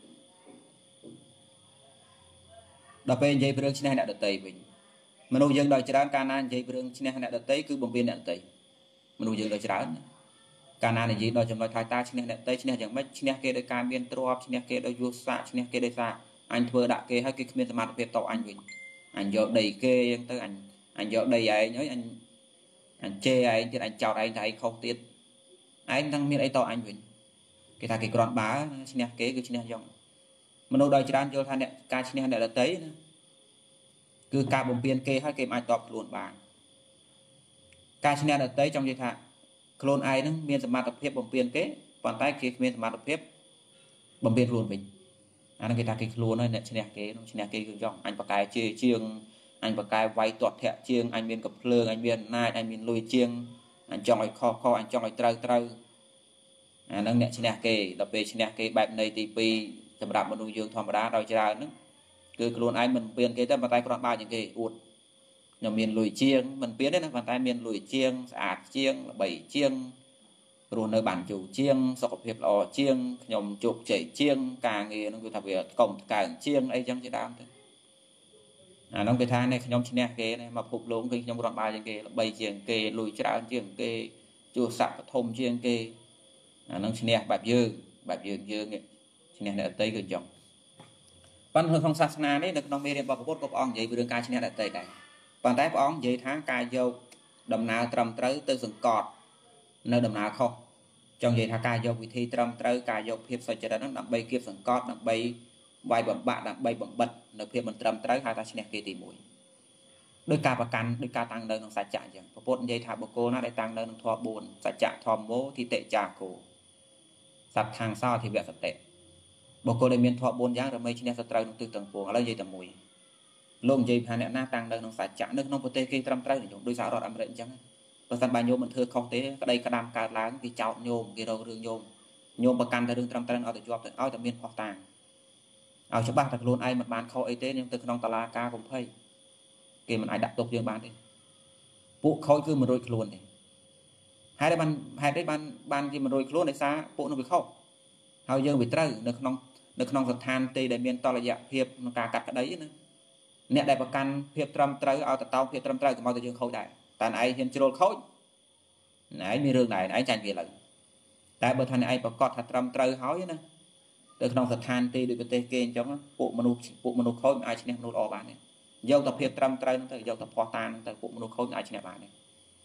ដល់ពេលនិយាយពីរឿងឈ្នះអ្នកដទៃវិញមនុស្សយើងដល់ច្រើនកាលណានិយាយពីរឿងឈ្នះអ្នកដទៃគឺបំពេញអ្នកដទៃមនុស្សយើងដល់ច្រើនកាលណានិយាយដល់ចំណុចថាតើឈ្នះអ្នកដទៃឈ្នះយ៉ាងម៉េចឈ្នះគេដោយការមានទ្រព្យឈ្នះគេដោយយសសាកឈ្នះគេដោយសារអញធ្វើដាក់គេហើយគេគ្មានសមត្ថភាពតអញវិញអញយកដីគេអញ្ចឹងទៅអញអញយកដីឯងហើយអញអញជេរឯងទៀតអញចោតឯងថាឯងខុសទៀតឯងនឹងមានអីតអញវិញគេថាគេគ្រាន់បើឈ្នះគេគឺឈ្នះយ៉ាងមនុស្សដល់ច្រើនយល់ថាអ្នកការឈ្នះអ្នកដទៃណាគឺការបំពេញគេហើយគេមិនអាចតបខ្លួនបានការឈ្នះអ្នកដទៃចង់និយាយថាខ្លួនឯងនឹងមានសមត្ថភាពបំពេញគេប៉ុន្តែគេគ្មានសមត្ថភាពបំពេញខ្លួនវិញអានោះគេថាគេខ្លួនហើយអ្នកឈ្នះគេនោះឈ្នះគេគឺចង់អញបកែជេរជាងអញបកែវាយទាត់ធាក់ជាងអញមានកំភ្លើងអញមានអំណាចអញមានលុយជាងអញចង់ឲ្យខុសខុសអញចង់ឲ្យត្រូវត្រូវអាហ្នឹងអ្នកឈ្នះគេដល់ពេលឈ្នះគេបែបនៃទីពីរសម្រាប់មនុស្សយើងធម្មតាដល់ច្រើនហ្នឹងគឺខ្លួនឯងមិនពៀនគេទេប៉ុន្តែគ្រាន់បើជាងគេអួតខ្ញុំមានលុយជាងមិនពៀនទេណាប៉ុន្តែមានលុយជាងស្អាតជាងល្បីជាងរស់នៅបានយូរជាងសុខភាពល្អជាងខ្ញុំជោគជ័យជាងការងារហ្នឹងគឺថាវាកុំកើងជាងអីចឹងជាដើមទៅអាហ្នឹងគេថានេះខ្ញុំឈ្នះគេណាមកភពលោកគឺខ្ញុំគ្រាន់បើជាងគេល្បីជាងគេលុយច្រើនជាងគេជួសសាក់បឋមជាងគេអាហ្នឹងឈ្នះបែបយើងបែបយើងយើងឈ្នះអ្នកដទៃគឺចឹងប៉ុន្តែក្នុងសាសនានេះនៅក្នុងមេរៀនរបស់ពុទ្ធក៏ព្រះអង្គនិយាយពីរឿងការឈ្នះអ្នកដទៃដែរប៉ុន្តែព្រះអង្គនិយាយថាការយកដំណើរត្រឹមត្រូវទៅសង្កត់នៅដំណើរខុសចង់និយាយថាការយកវិធីត្រឹមត្រូវការយកភាពសុចរិតហ្នឹងដើម្បីគៀបសង្កត់ដើម្បីវាយបំបាក់ដើម្បីបំបិតនៅភាពមិនត្រឹមត្រូវហៅថាឈ្នះគេទីមួយដោយការប្រកាន់ដោយការតាំងនៅក្នុងសច្ចៈអញ្ចឹងពុទ្ធនិយាយថាបុគ្គលណាដែលតាំងនៅក្នុងធម៌បួនសច្ចៈធម្មោទិតិចាគោសត្វខាងសោអធិវសតិបុគ្គលដែលមានធម៌បួនយ៉ាងរមែងឈ្នះសត្រូវក្នុងទិសទាំងពួងឥឡូវនិយាយតែមួយលោកនិយាយថាអ្នកណាតាំងនៅក្នុងសច្ចៈនៅក្នុងប្រទេសគេត្រឹមត្រូវញោមដោយសហរដ្ឋអាមេរិកអញ្ចឹងបើសិនបើញោមមិនធ្វើខុសទេក្តីក្តាមកើតឡើងគេចោទញោមគេរករឿងញោមញោមប្រកាន់តែរឿងត្រឹមត្រូវឲ្យតែជាប់ទៅឲ្យតែមានផុសតាងឲ្យច្បាស់តែខ្លួនឯងមិនបានខុសអីទេយើងទៅក្នុងតឡាការកុំភ័យគេមិនអាចដាក់ទោសយើងបានទេពួកខូចគឺមិនរួចខ្លួនទេហេតុតែបានហេតុអីបានបានជាមិនរួចខ្លួនដោយសារពួកនោះវាខុសហើយយើងវាត្រូវនៅក្នុងនៅក្នុងស្ថានទីដែលមានតលយៈភាពក្នុងការកាត់ក្តីណាអ្នកដែលប្រកាន់ភាពត្រឹមត្រូវឲ្យទៅតោភាពត្រឹមត្រូវកុំឲ្យតែយើងខូចដែរតែឯងហ៊ានជ្រុលខូចឯងមានរឿងដែរឯងចាញ់វាឡើយតែបើថាឯងប្រកាសថាត្រឹមត្រូវហើយណានៅក្នុងស្ថានទីដូចប្រទេសគេអញ្ចឹងពួកមនុស្សពួកមនុស្សខូចមិនអាចឈ្នះមនុស្សល្អបានទេយកតែភាពត្រឹមត្រូវហ្នឹងទៅយកតែភ័ស្តុតាងហ្នឹងទៅពួកមនុស្សខូចមិនអាចឈ្នះបានទេ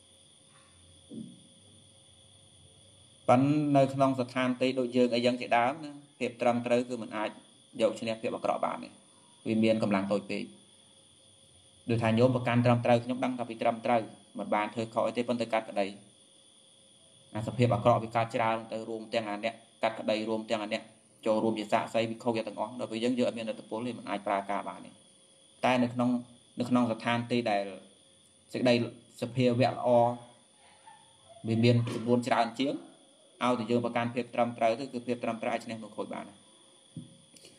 ប៉ុន្តែនៅក្នុងស្ថានទីដូចយើងអីយ៉ាងជាដើមណាភាពត្រឹមត្រូវគឺមិនអាចយកឈ្នះភាពអាក្រក់បានទេវាមានកម្លាំងតូចពេកដូចថាញោមប្រកាន់ត្រឹមត្រូវខ្ញុំដឹងថាពីត្រឹមត្រូវមិនបានធ្វើខុសអីទេប៉ុន្តែកាត់ក្តីអាសភាពអាក្រក់វាកើតច្រើនទៅរួមទាំងអាអ្នកកាត់ក្តីរួមទាំងអាអ្នកចូលរួមជាសាក្សីវិខុសទាំងអស់ដល់ពេលយើងយកអត់មានអត្តពលទេមិនអាចប្រើការបានទេតែនៅក្នុងនៅក្នុងស្ថានទីដែលសេចក្តីសភាវៈល្អវាមានចំនួនច្រើនជាងឲ្យតែយើងប្រកាន់ភាពត្រឹមត្រូវទៅគឺភាពត្រឹមត្រូវអាចឈ្នះមនុស្សខូចបានឥ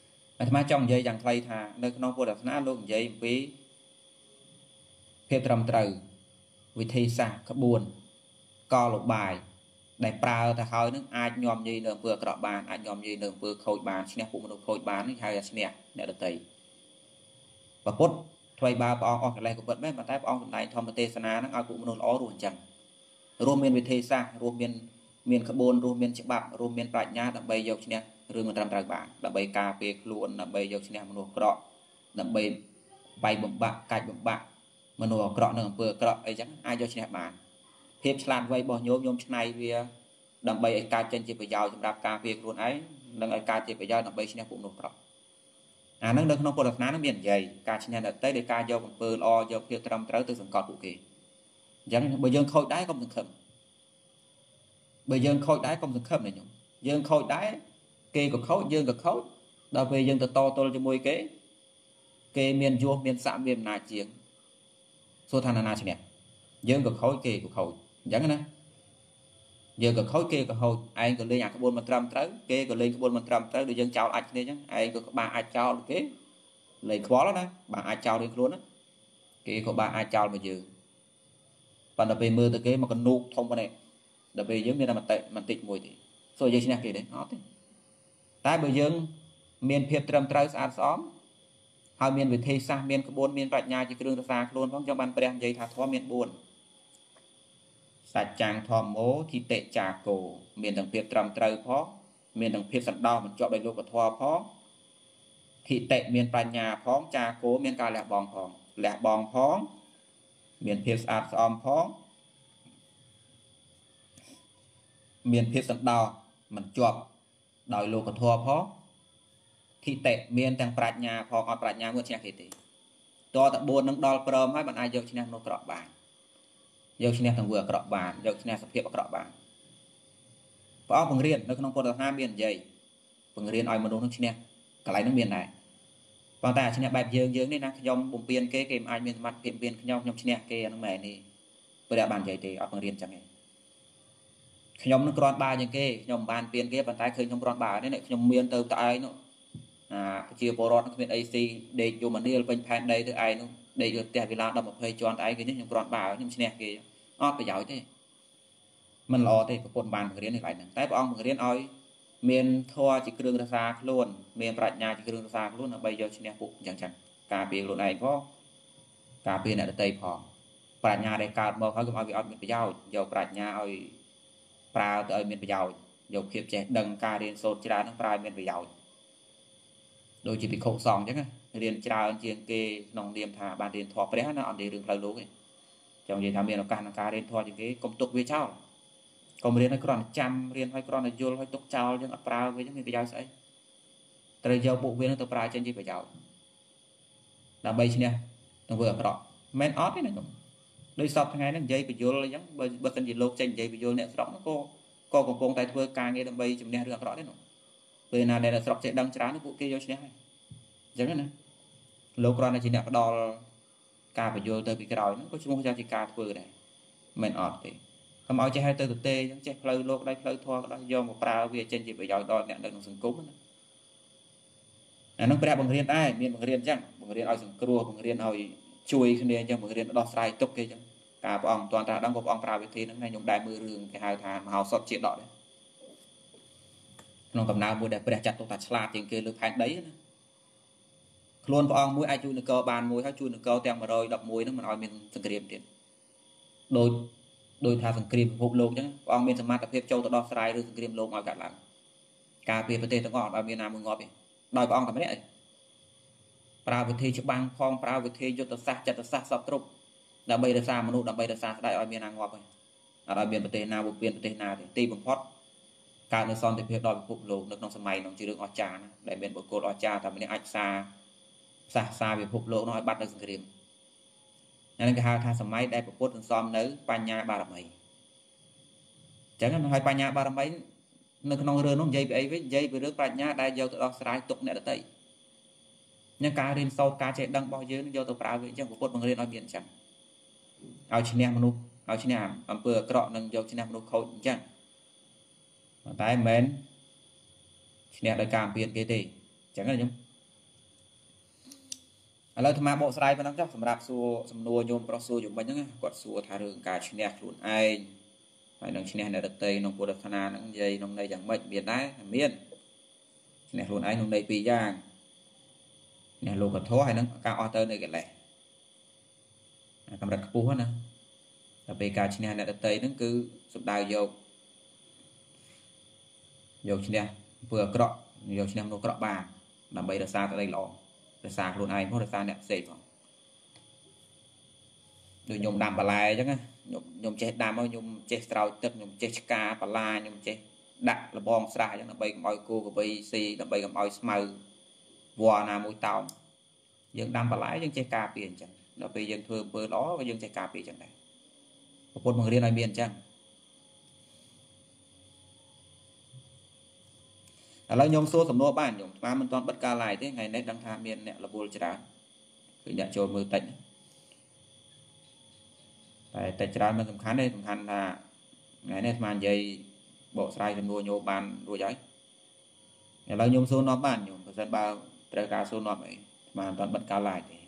អាត្មាចង់និយាយយ៉ាងខ្លីថានៅក្នុងពុទ្ធសាសនាលោកនិយាយអំពីភាពត្រឹមត្រូវវិធីសាស្ត្រក្បួនកលឧបាយដែលប្រើទៅហើយនឹងអាចញោមនិយាយនៅអំពើអាក្រក់បានអាចញោមនិយាយនៅអំពើខូចបានឈ្នះពួកមនុស្សខូចបាននេះហៅថាឈ្នះអ្នកដទៃព្រះពុទ្ធថ្មីបើព្រះអង្គអស់កិលេសក៏ពិតមែនប៉ុន្តែព្រះអង្គសម្ដែងធម្មទេសនាហ្នឹងឲ្យពួកមនុស្សល្អរស់អញ្ចឹងរួមមានវិធីសាស្ត្ររួមមានមានក្បួនរួមមានច្បាប់រួមមានប្រាជ្ញាដើម្បីយកឈ្នះរឿងមិនត្រឹមត្រូវបានដើម្បីការពារខ្លួនដើម្បីយកឈ្នះមនុស្សអាក្រក់ដើម្បីបាយបំបាក់កាច់បំបាក់មនុស្សអាក្រក់នៅអំពើអាក្រក់អីចឹងអាចយកឈ្នះបានភាពឆ្លាតវៃរបស់ញោមញោមឆ្នៃវាដើម្បីឲ្យកើតចេញជាប្រយោជន៍សម្រាប់ការពារខ្លួនឯងនិងឲ្យកើតជាប្រយោជន៍ដើម្បីឈ្នះពួកមនុស្សអាក្រក់អានឹងនៅក្នុងពុទ្ធសាសនានឹងមាននិយាយការឈ្នះអ្នកដទៃដោយការយកអំពើល្អយកភាពត្រឹមត្រូវទៅសង្កត់ពួកគេអញ្ចឹងបើយើងខូចដែរកុំសង្ឃឹមបើយើងខូចដែរកុំសង្ឃឹមណាញោមយើងខូចដែរគេក៏ខូចយើងក៏ខូចដល់ពេលយើងទៅតទល់ជាមួយគេគេមានយសមានស័ក្តិមានអំណាចជាងសួរថាណាឈ្នះយើងក៏ខូចគេក៏ខូចអញ្ចឹងណាយើងក៏ខូចគេក៏ខូចឯងក៏លេងអាក្បួនមិនត្រឹមត្រូវគេក៏លេងក្បួនមិនត្រឹមត្រូវដូចយើងចោលអាចគ្នាអញ្ចឹងឯងក៏ក្បាលអាចចោលគេលេងខ្វល់ណាបើអាចចោលរៀងខ្លួនណាគេក៏បើអាចចោលមកយើងប៉ុន្តែពេលមើលទៅគេមកកនូកធំប៉ុណ្ណេះដល់ពេលយើងមានតែបន្តិចបន្តិចមួយទេសូយើងឈ្នះគេទេអត់ទេតែបើយើងមានភាពត្រឹមត្រូវស្អាតស្អំហើយមានវិធីសាស្ត្រមានក្បួនមានប្រាជ្ញាជាគ្រឿងរក្សាខ្លួនផងចាំបានព្រះនិយាយថាធម៌មានបួនសច្ចាំងធម្មោធិតិចាកោមានទាំងភាពត្រឹមត្រូវផងមានទាំងភាពសន្តោសមិនជាប់ដោយលោកធម៌ផងធិតិមានបញ្ញាផងចាកោមានការលះបង់ផងលះបង់ផងមានភាពស្អាតស្អំផងមានភាពសន្តោសមិនជាប់ដោយលោកធម៌ផងធិតិមានទាំងប្រាជ្ញាផងអត់ប្រាជ្ញាមួយឈ្នះគេទេតតែបួននឹងដល់ព្រមហើយមិនអាចយកឈ្នះមនុស្សអាក្រក់បានយកឈ្នះទាំងវាអាក្រក់បានយកឈ្នះសភាពអាក្រក់បានព្រះអង្គបង្រៀននៅក្នុងពុទ្ធសាសនាមាននិយាយបង្រៀនឲ្យមនុស្សនឹងឈ្នះកន្លែងនោះមានដែរប៉ុន្តែឈ្នះបែបយើងយើងនេះណាខ្ញុំបំពេញគេគេមិនអាចមានសមត្ថភាពបំពេញខ្ញុំខ្ញុំឈ្នះគេអានឹងមែនទេព្រះបាននិយាយទេអត់បង្រៀនចឹងទេខ្ញុំនឹងគ្រាន់បើជាងគេខ្ញុំមិនបានពៀនគេប៉ុន្តែឃើញខ្ញុំគ្រាន់បើនេះខ្ញុំមានទៅតែឯងនោះអាជាពលរដ្ឋគ្មានអីស៊ីដេកយមនាលពេញផែនដីទៅឯងនោះដេកលើផ្ទះវិឡាដល់ยี่สิบជាន់តែឯងគេខ្ញុំគ្រាន់បើខ្ញុំឈ្នះគេអត់ប្រយោជន៍ទេមិនល្អទេប្រពន្ធបានបង្រៀននេះកន្លែងហ្នឹងតែព្រះអង្គបង្រៀនឲ្យមានធម៌ជាគ្រឿងរក្សាខ្លួនមានប្រាជ្ញាជាគ្រឿងរក្សាខ្លួនដើម្បីយកឈ្នះពួកអញ្ចឹងចឹងការពារខ្លួនឯងផងការពារអ្នកដទៃផងប្រាជ្ញាដែលកើតមកហើយកុំឲ្យវាអត់មានប្រយោជន៍យកប្រាជ្ញាឲ្យប្រើទៅឲ្យមានប្រយោជន៍យកភាពចេះដឹងការរៀនសូត្រច្រើនហ្នឹងប្រើឲ្យមានប្រយោជន៍ដូចជាភិក្ខុសង្ឃអញ្ចឹងរៀនច្រើនជាងគេក្នុងនាមថាបានរៀនធម៌ព្រះណាអត់និយាយរឿងផ្លូវលោកទេចង់និយាយថាមានឱកាសក្នុងការរៀនធម៌ជាងគេកុំទុកវាចោលកុំរៀនឲ្យគ្រាន់តែចាំរៀនឲ្យគ្រាន់តែយល់ឲ្យទុកចោលអញ្ចឹងអត់ប្រើវាអញ្ចឹងមានប្រយោជន៍ស្អីត្រូវយកពួកវាទៅប្រើចេញជាប្រយោជន៍ដើម្បីឈ្នះទាំងវាអាក្រក់មិនអត់ទេណាខ្ញុំដោយសពថ្ងៃហ្នឹងនិយាយបញ្យលអញ្ចឹងបើបើសិនជាលោកចេញនិយាយបញ្យលអ្នកស្រុកហ្នឹងក៏ក៏កំពុងតែធ្វើការងារដើម្បីជំនះរឿងអាក្រក់ទេនោះពេលណាដែលស្រុកចេះដឹងច្រើនពួកគេយកឈ្នះហើយអញ្ចឹងណាលោកគ្រាន់តែជាអ្នកផ្ដល់ការបញ្យលទៅពីក្រោយហ្នឹងក៏ឈ្មោះថាជាការធ្វើដែរមិនអត់ទេកុំឲ្យចេះឲ្យទៅទទេអញ្ចឹងចេះផ្លូវលោកដៃផ្លូវធម៌ក៏ដោយយកមកប្រើវាចេញជាប្រយោជន៍ដល់អ្នកនៅក្នុងសង្គមណាអានោះព្រះបង្រៀនដែរមានបង្រៀនអញ្ចឹងបង្រៀនឲ្យសង្គ្រោះបង្រៀនឲ្យជួយគ្នាអញ្ចឹងបង្រៀនដោះស្រាយទុកគេអញ្ចឹងការព្រះអង្គមិនទាន់ត្រាស់ដឹងក៏ព្រះអង្គប្រើវិធីហ្នឹងហើយខ្ញុំដែរមើលរឿងគេហៅថាមហោសថជាដកដែរក្នុងកំណើមួយដែលព្រះចាត់ទុកថាឆ្លាតជាងគេលើផែនដីណាខ្លួនព្រះអង្គមួយអាចជួយនគរបានមួយហើយជួយនគរទាំងmột trăm mười mộtហ្នឹងមិនឲ្យមានសង្គ្រាមទៀតដោយដោយថាសង្គ្រាមពិភពលោកអញ្ចឹងព្រះអង្គមានសមត្ថភាពចូលទៅដោះស្រាយរឿងសង្គ្រាមលោកឲ្យកើតឡើងការពារប្រទេសទាំងអស់ឲ្យមានណាមួយងាប់ទេដោយព្រះអង្គតែម្នាក់ឯងប្រើវិធីច្បាំងផងប្រើវិធីយុទ្ធសាស្ត្រចិត្តសាស្ត្រសពគ្រប់ដើម្បីរក្សាមនុស្សដើម្បីរក្សាស្ដេចឲ្យមានណាងាប់ហើយអត់ឲ្យមានប្រទេសណាបំពេញប្រទេសណាទេទីបំផុតកើតនៅសន្តិភាពដល់ពិភពលោកនៅក្នុងសម័យនោះជារឿងអស្ចារ្យណាដែលមានបុគ្គលអស្ចារ្យតែម្នាក់អាចផ្សារផ្សះផ្សាពិភពលោកនោះឲ្យបាត់នៅសង្គ្រាមអានេះគេហៅថាសម័យដែលពុទ្ធសន្សំនៅបញ្ញាបារមីអញ្ចឹងហើយបញ្ញាបារមីនៅក្នុងរឿងនោះនិយាយពីអីវិញនិយាយពីរឿងប្រាជ្ញាដែលយកទៅដោះស្រាយទុកអ្នកដទៃញ៉ាំការរៀនសូត្រការចេះដឹងរបស់យើងយកទៅប្រើវាអញ្ចឹងពុទ្ធបង្រៀនឲ្យមានអញ្ចឹងឲ្យឈ្នះមនុស្សឲ្យឈ្នះអំពើអាក្រក់និងយកឈ្នះមនុស្សខូចអញ្ចឹងតែមិនមែនឈ្នះដោយការអំពាវគេទេអញ្ចឹងណាខ្ញុំឥឡូវអាត្មាបកស្រាយប៉ុណ្ណឹងចុះសម្រាប់សួរសំណួរញោមប្រុសសួរយំមិញហ្នឹងគាត់សួរថារឿងការឈ្នះខ្លួនឯងហើយនឹងឈ្នះអ្នកដទៃក្នុងពុទ្ធសាសនាហ្នឹងនិយាយក្នុងន័យយ៉ាងម៉េចមានដែរមានឈ្នះខ្លួនឯងក្នុងន័យពីរយ៉ាងឈ្នះលោកធម៌ហើយនឹងការអស់ទៅនៃកិលេសកម្រិតខ្ពស់ណាតែពេលការឈ្នះអ្នកដទៃហ្នឹងគឺសំដៅយកយកឈ្នះអំពើអាក្រក់យកឈ្នះមនុស្សអាក្រក់បានដើម្បីរក្សាតែល្អរក្សាខ្លួនឯងផងរក្សាអ្នកផ្សេងផងដូចខ្ញុំដាំបន្លែអញ្ចឹងណាខ្ញុំខ្ញុំចេះដាំហើយខ្ញុំចេះស្រោចទឹកខ្ញុំចេះឆ្កាបន្លាខ្ញុំចេះដាក់លបងស្រះអញ្ចឹងដើម្បីកុំឲ្យគោក្របីស៊ីដើម្បីកុំឲ្យស្មៅវល់ណាមួយតោងយើងដាំបន្លែយើងចេះការពារអញ្ចឹងដល់ពេលយើងធ្វើអំពើល្អក៏យើងចេះការពារអញ្ចឹងដែរប្រពន្ធបង្រៀនឲ្យមានអញ្ចឹងឥឡូវខ្ញុំសួរសំណួរបានខ្ញុំស្មានមិនទាន់បិទការ live ទេថ្ងៃនេះដឹងថាមានអ្នករវល់ច្រើនគឺអ្នកចូលមើលតិចតែតិចច្រើនមិនសំខាន់ទេសំខាន់ថាថ្ងៃនេះស្មាននិយាយបកស្រាយសំណួរញោមបានរួចហើយឥឡូវខ្ញុំសួរនាំបានញោមបើសិនបើត្រូវការសួរនាំអីស្មានមិនទាន់បិទការ live ទេ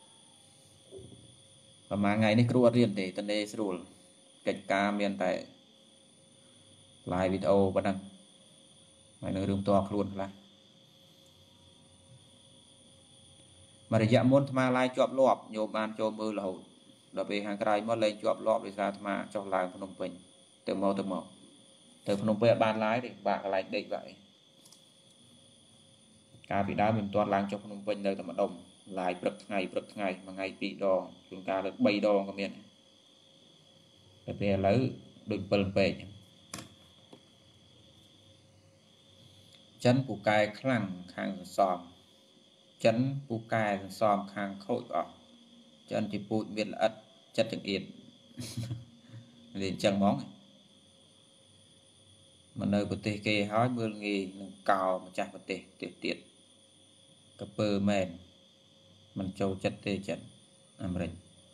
ប្រហែលថ្ងៃនេះគ្រូអត់រៀនទេតនេស្រួលកិច្ចការមានតែ live វីដេអូប៉ុណ្ណឹងហើយនៅរឿងផ្ទាល់ខ្លួនខ្លះមករយៈមុនអាត្មាឡាយជាប់លាប់ញោមបានចូលមើលរហូតដល់ពេលខាងក្រោយមកលែងជាប់លាប់ដោយសារអាត្មាចុះឡើងភ្នំពេញទៅមកទៅមកទៅភ្នំពេញអត់បានឡាយទេបាក់កន្លែងដេកបាក់អីកាលពីដើមមិនទាន់ឡើងចុះភ្នំពេញនៅតែម្ដុំឡាយព្រឹកថ្ងៃព្រឹកថ្ងៃមួយថ្ងៃពីរដងជួនកាលលើបីដងក៏មានតែពេលឥឡូវដូចពិលពេកចិនពូកែខ្លាំងខាងសន្សំចិនពូកែសន្សំខាងខូចអស់ចិនទីពូជមានល្អិតចិត្តចង្អៀតលេងចឹងហ្មងមកនៅប្រទេសគេហើយមើលងាយនឹងកោម្ចាស់ប្រទេសទៀតទៀតកពើមែនមិនចូលចិត្តទេចិនអាមេរិក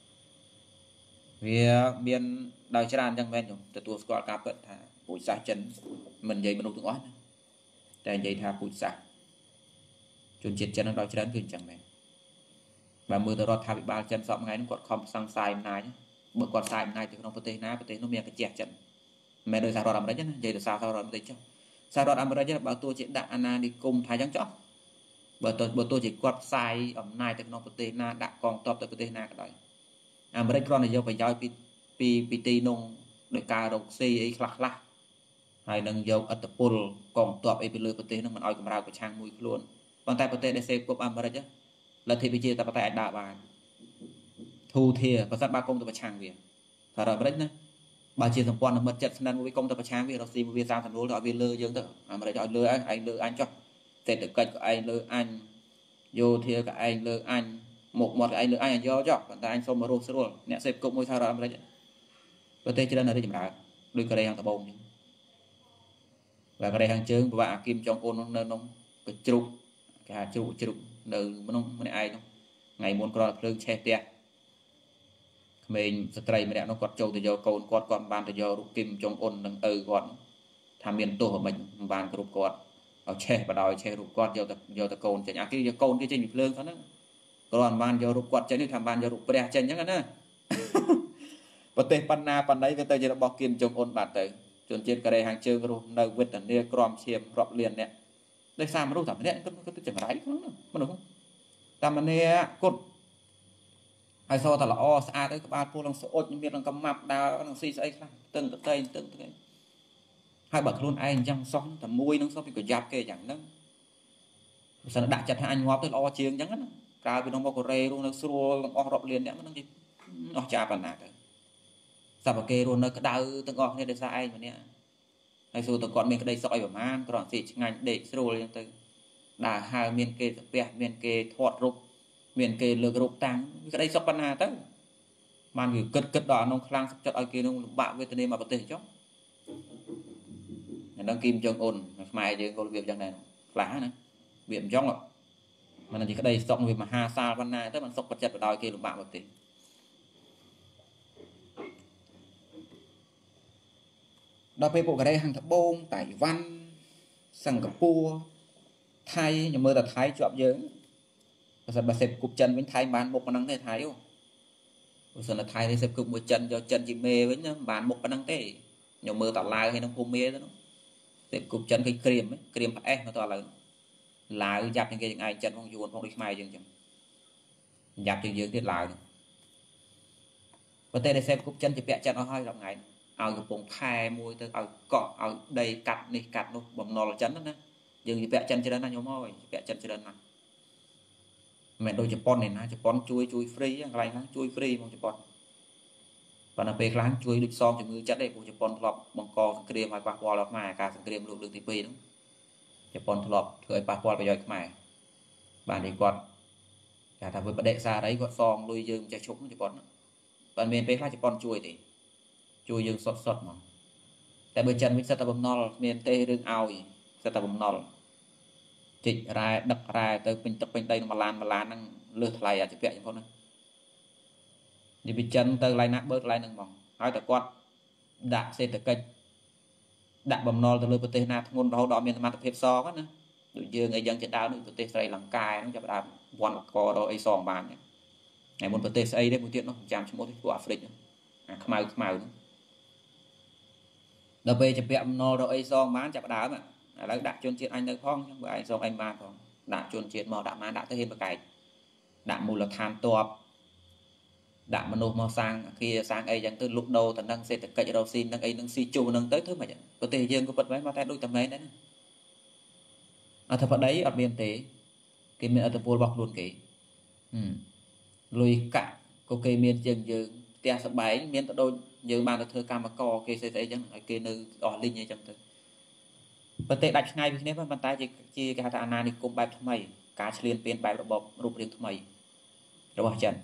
វាមានដោយច្រើនចឹងមែនខ្ញុំទទួលស្គាល់ការពិតថាពូជសាសចិនមិននិយាយមនុស្សទាំងអស់ណាតែនិយាយថាពូជសាសជនជាតិចិននឹងដល់ច្រើនគឺអញ្ចឹងមែនបើមើលទៅរដ្ឋាភិបាលចិនសពថ្ងៃហ្នឹងគាត់ខំផ្សងផ្សាយអំណាចបើគាត់ផ្សាយអំណាចទៅក្នុងប្រទេសណាប្រទេសនោះមានកញ្ជះចិនមិនមែនដោយសហរដ្ឋអាមេរិកណានិយាយទៅសហរដ្ឋអាមេរិកចុះសហរដ្ឋអាមេរិកបើទោះជាដាក់អាណានិគមថាអញ្ចឹងចុះបើទោះបើទោះជាគាត់ផ្សាយអំណាចទៅក្នុងប្រទេសណាដាក់កងទ័ពទៅប្រទេសណាក៏ដោយអាមេរិកគ្រាន់តែយកប្រយោជន៍ពីពីពីទីនោះដោយការរកស៊ីអីខ្លះខ្លះហើយនឹងយកអត្តពលកងទ័ពអីពីលើប្រទេសនោះមិនឲ្យកម្រើកប្រឆាំងមួយខ្លួនប៉ុន្តែប្រទេសដែលសេពគប់អាមេរិកលទ្ធិប្រជាធិបតេយ្យអាចដើរបានធូធាប្រសិនបើគុំទៅប្រឆាំងវាសហរដ្ឋអាមេរិកណាបើជាសម្ព័ន្ធមិត្តចិត្តស្និទ្ធមួយគុំទៅប្រឆាំងវារុស្ស៊ីវាសាមសំណួរទៅឲ្យវាលើយើងទៅអាមេរិកឲ្យលើឯងឯងលើអញចុះសេដ្ឋកិច្ចក៏ឯងលើអញយោធាក៏ឯងលើអញមុខមាត់ក៏ឯងលើអញឲ្យយកចុះប៉ុន្តែអញសុំមករស់ស្រួលអ្នកសេពគប់មួយសហរដ្ឋអាមេរិកប្រទេសច្រើនរីកចម្រើនដូចកូរ៉េខាងត្បូងនេះvà cái đây hàng chương của bạn Kim Jong Un nó nó cái trụ cái hạt trụ trụ nơi nó mới ai đâu ngày muốn coi lương che tia mình stray mà nó quạt trâu từ giờ cồn quạt còn bàn từ giờ Kim Jong Un đang từ quạt tham miền tổ của mình bàn cái rụp quạt ở che và đòi che rụp quạt giờ giờ từ cồn chạy nhà kia giờ cồn cái trên nhịp lương đó còn bàn giờ rụp quạt trên đi tham bàn giờ rụp bè trên nhá nữa và tây panna pan đấy cái tây giờ bọc Kim Jong Un bàn tớiจนเจ็ดกระไรหางเชิงรูในเวทเนี่ยกรอมเชียมรอบเรียนเนี่ยได้สร้างมารู้แต่เนี่ยก็ก็จะไรครั้งนึงมันหนูแต่มันเนี่ยกดไอโซแต่ละอสอาได้กับบาปูลังโซดยังมีลังกำมับดาวลังซีไอ้ครั้งตึงตึงตึงตึงตึงhai bậc luôn aiยังซ้อนแต่มวยนั่งซ้อนไปกับยับเกยอย่างนั้นสันดักจัดให้อันงอตัวอเชียงอย่างนั้นกลายเป็นน้องบอกเรย์รู้นักสู้ลังอรอบเรียนเนี่ยมันต้องจีอจ่าปัญหาเลยสับเกรุ่นนั้นก็ดาวตั้งออกเนี่ยได้ใส่มาเนี่ยไอ้ส่วนตัวก่อนมีก็ได้ซอยแบบนั้นก่อนสิงานเด็กสู้เลยตั้งด่าหาเมียนเกย์เปียเมียนเกย์ทอดรูปเมียนเกย์เลือกรูปตังก็ได้ซอกปัญหาตั้งมันอยู่กึดกึดดอกน้องคลางจัดไอ้เกย์น้องบะเวทนีมาปฏิเสธจ้องอย่างน้องกิมจงอุนมาไอ้เด็กคนเวียบอย่างนั้นหลานะเวียบจ้องอ่ะมันนั่นที่ก็ได้ซอกเวียบมาหาซาปัญหาแต่มันซอกปัจจัยดอยเกย์ลูกบะปฏิđó phải bộ cái đây hàng thập bông Đài Văn Singapore Thái nhưng mà là Thái chọn dưỡng បើសិនបើសេពគប់ចិនវិញថៃបានមុខប៉ុណ្ណឹងទេថៃបើសិនតែថៃនេះសេពគប់មួយចិនយកចិនជាមេវិញណាបានមុខប៉ុណ្ណឹងទេខ្ញុំមើលតឡាវហើយនឹងភូមិមេទៅនោះសេពគប់ចិនគេក្រៀមក្រៀមផ្អេសមកតឥឡូវឡាវយ៉ាប់ជាងគេជាងឯងចិនផងយួនផងដូចខ្មែរយើងចឹងយ៉ាប់ជាងយើងទៀតឡាវប្រទេសដែលសេពគប់ចិនជាពាក់ចិនអស់ហើយដល់ថ្ងៃឲ្យកំពង់ផែមួយទៅឲ្យកក់ឲ្យដីកាត់នេះកាត់នោះបំណុលចិនណាយើងជាពាក់ចិនច្រើនណាស់ខ្ញុំអើយពាក់ចិនច្រើនណាស់មិនដូចជប៉ុនទេណាជប៉ុនជួយជួយ free កន្លែងហ្នឹងជួយ free មកជប៉ុនប៉ុន្តែពេលខ្លះជួយដូចសងជំងឺចិត្តទេពួកជប៉ុនធ្លាប់បង្កសង្គ្រាមឲ្យប៉ះពាល់ដល់ខ្មែរការសង្គ្រាមលោកលើកទីពីរហ្នឹងជប៉ុនធ្លាប់ធ្វើឲ្យប៉ះពាល់ប្រយោជន៍ខ្មែរបាននេះគាត់គេថាធ្វើបដិសារីគាត់សងលុយយើងចេះឈប់ជប៉ុនបើមានពេលខ្លះជប៉ុនជួយទេជួយយើងសុតសុតមកតែបើចិនវិញសិតតែបំណុលមានទេរឿងឲ្យសិតតែបំណុលជីករ៉ែដឹករ៉ែទៅពេញទឹកពេញដីនឹងមួយឡានមួយឡានហ្នឹងលើសថ្លៃអាចពាក់ចឹងផងណានិយាយពីចិនទៅកន្លែងណាបើកន្លែងហ្នឹងហ្មងហើយតែគាត់ដាក់សេដ្ឋកិច្ចដាក់បំណុលទៅលើប្រទេសណាធ្ងន់រហូតដល់មានសមត្ថភាពសងណាដូចយើងអីយ៉ាងជាដើមដូចប្រទេសស្រីលង្កាហ្នឹងចាប់ដើមវ័នកករអីសងបានថ្ងៃមុនប្រទេសស្អីទេមួយទៀតនោះចាំឈ្មោះទីពួកអាហ្វ្រិកអាខ្មៅខ្មៅហ្នឹងដល់ពេលជាពាក់បំណុលរកអីសងបានចាប់ដើមឥឡូវដាក់ជនជាតិអញទៅផងចឹងបើឯងសងអីបានផងដាក់ជនជាតិមកដាក់បានដាក់ទៅហ៊ានបកែកដាក់មូលដ្ឋានតបដាក់មនុស្សមកសាងអាគារសាងអីចឹងទៅលុកដូរតំណឹងសេដ្ឋកិច្ចរកស៊ីនឹងអីនឹងស៊ីជូរនឹងទៅធ្វើម៉េចប្រទេសយើងក៏ពិតមែនមកតែដូចតែមែនដែរណាអត្ថបតីអត់មានទេគេមានអត្ថពលរបស់ខ្លួនគេលុយកាក់ក៏គេមានជាងយើងផ្ទះសបែងមានទៅដូចយើងបានទៅធ្វើកម្មករគេស្អីស្អីចឹងឲ្យគេនៅអស់លីងអីចឹងទៅប្រទេសដាច់ឆ្ងាយពីគ្នាប៉ុន្តែជាជាគេហៅថាអាណានិគមបែបថ្មីការឈ្លានពានបែបរបបរូបរាងថ្មីរបស់ចិន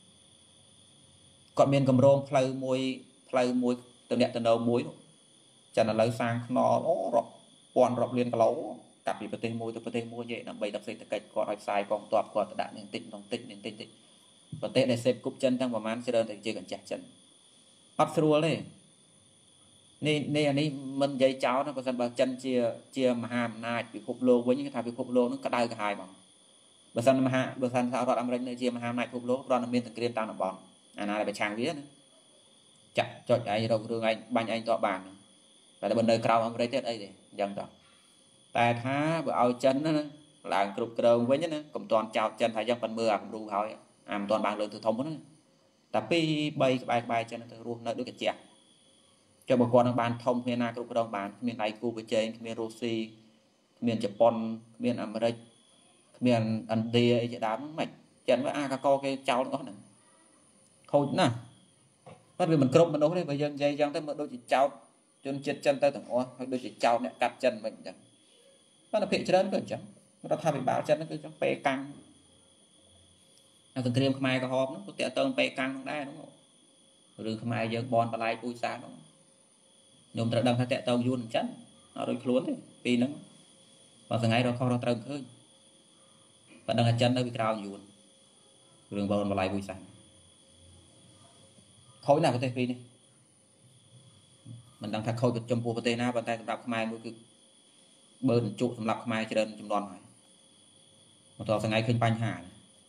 គាត់មានកម្រងផ្លូវមួយផ្លូវមួយតំណាក់តំណមួយចិនឥឡូវសាងខ្នល់អូរាប់ពាន់រាប់លានគីឡូកាត់ពីប្រទេសមួយទៅប្រទេសមួយទេដើម្បីដឹកសេដ្ឋកិច្ចគាត់ឲ្យផ្សាយកងទ័ពគាត់ទៅដាក់នេះតិចបន្តិចនេះតិចតិចប្រទេសដែលសេពគប់ចិនទាំងប្រហែលច្រើនតែជាកញ្ចេះចិនអត់ស្រួលទេនេះនេះអានេះមិននិយាយចោលណាបើសិនបើចិនជាជាមហាអំណាចពិភពលោកវិញគេថាពិភពលោកនឹងក្តៅក្រហាយហ្មងបើសិនមហាបើសិនសហរដ្ឋអាមេរិកនៅជាមហាអំណាចពិភពលោកគ្រាន់តែមានសង្គ្រាមតាមតំបន់អាណាដែលប្រឆាំងវាណាចាក់ចុចឯងរករឿងឯងបាញ់ឯងតបបានតែបើនៅក្រៅអាមេរិកទៀតអីទេអញ្ចឹងតោះតែថាបើឲ្យចិនណាឡើងគ្រប់គ្រងវិញណាកុំតន់ចោតចិនថាយ៉ាងប៉ុនមើលអាគំរូហើយអាមិនតន់បានលើកទៅធំហ្នឹងតែពីរបីក្បែរក្បែរចិនទៅរស់នៅដូចកាជះចុះបើគាត់នឹងបានធំគ្នាណាគ្រប់គ្រងបានគ្មានដៃគូប្រជែងគ្មានរុស្ស៊ីគ្មានជប៉ុនគ្មានអាមេរិកគ្មានឥណ្ឌាអីជាដើមហ្នឹងមិនចិនវាអាកកគេចោលអស់ហ្នឹងខូចណាស់ប៉ុន្តែវាមិនគ្រប់មនុស្សទេបើយើងនិយាយអញ្ចឹងទៅមើលដូចជាចោតជនជាតិចិនទៅទាំងអស់ហើយដូចជាចោតអ្នកកាត់ចិនមិនអញ្ចឹងប៉ុន្តែភាគច្រើនក៏អញ្ចឹងរដ្ឋាភិបាលចិនគឺអញ្ចឹងពេកាំងសង្គ្រាមខ្មែរក្រហមហ្នឹងក៏តាក់ទងពេកាំងហ្នឹងដែរហ្នឹងរឿងខ្មែរយើងបនបលាយពូជសាសហ្នឹងខ្ញុំត្រូវដឹងថាតាក់ទងយួនអញ្ចឹងអត់រួចខ្លួនទេពីហ្នឹងបើថ្ងៃរកខុសរកត្រូវឃើញបើដឹងថាចិននៅពីក្រោយយួនរឿងបនបលាយពូជសាសខូចណាស់ប្រទេសពីរនេះមិនដឹងថាខូចចំពោះប្រទេសណាប៉ុន្តែសម្រាប់ខ្មែរមួយគឺបើនជក់សម្រាប់ខ្មែរច្រើនចំនួនហើយមកដល់ថ្ងៃឃើញបញ្ហា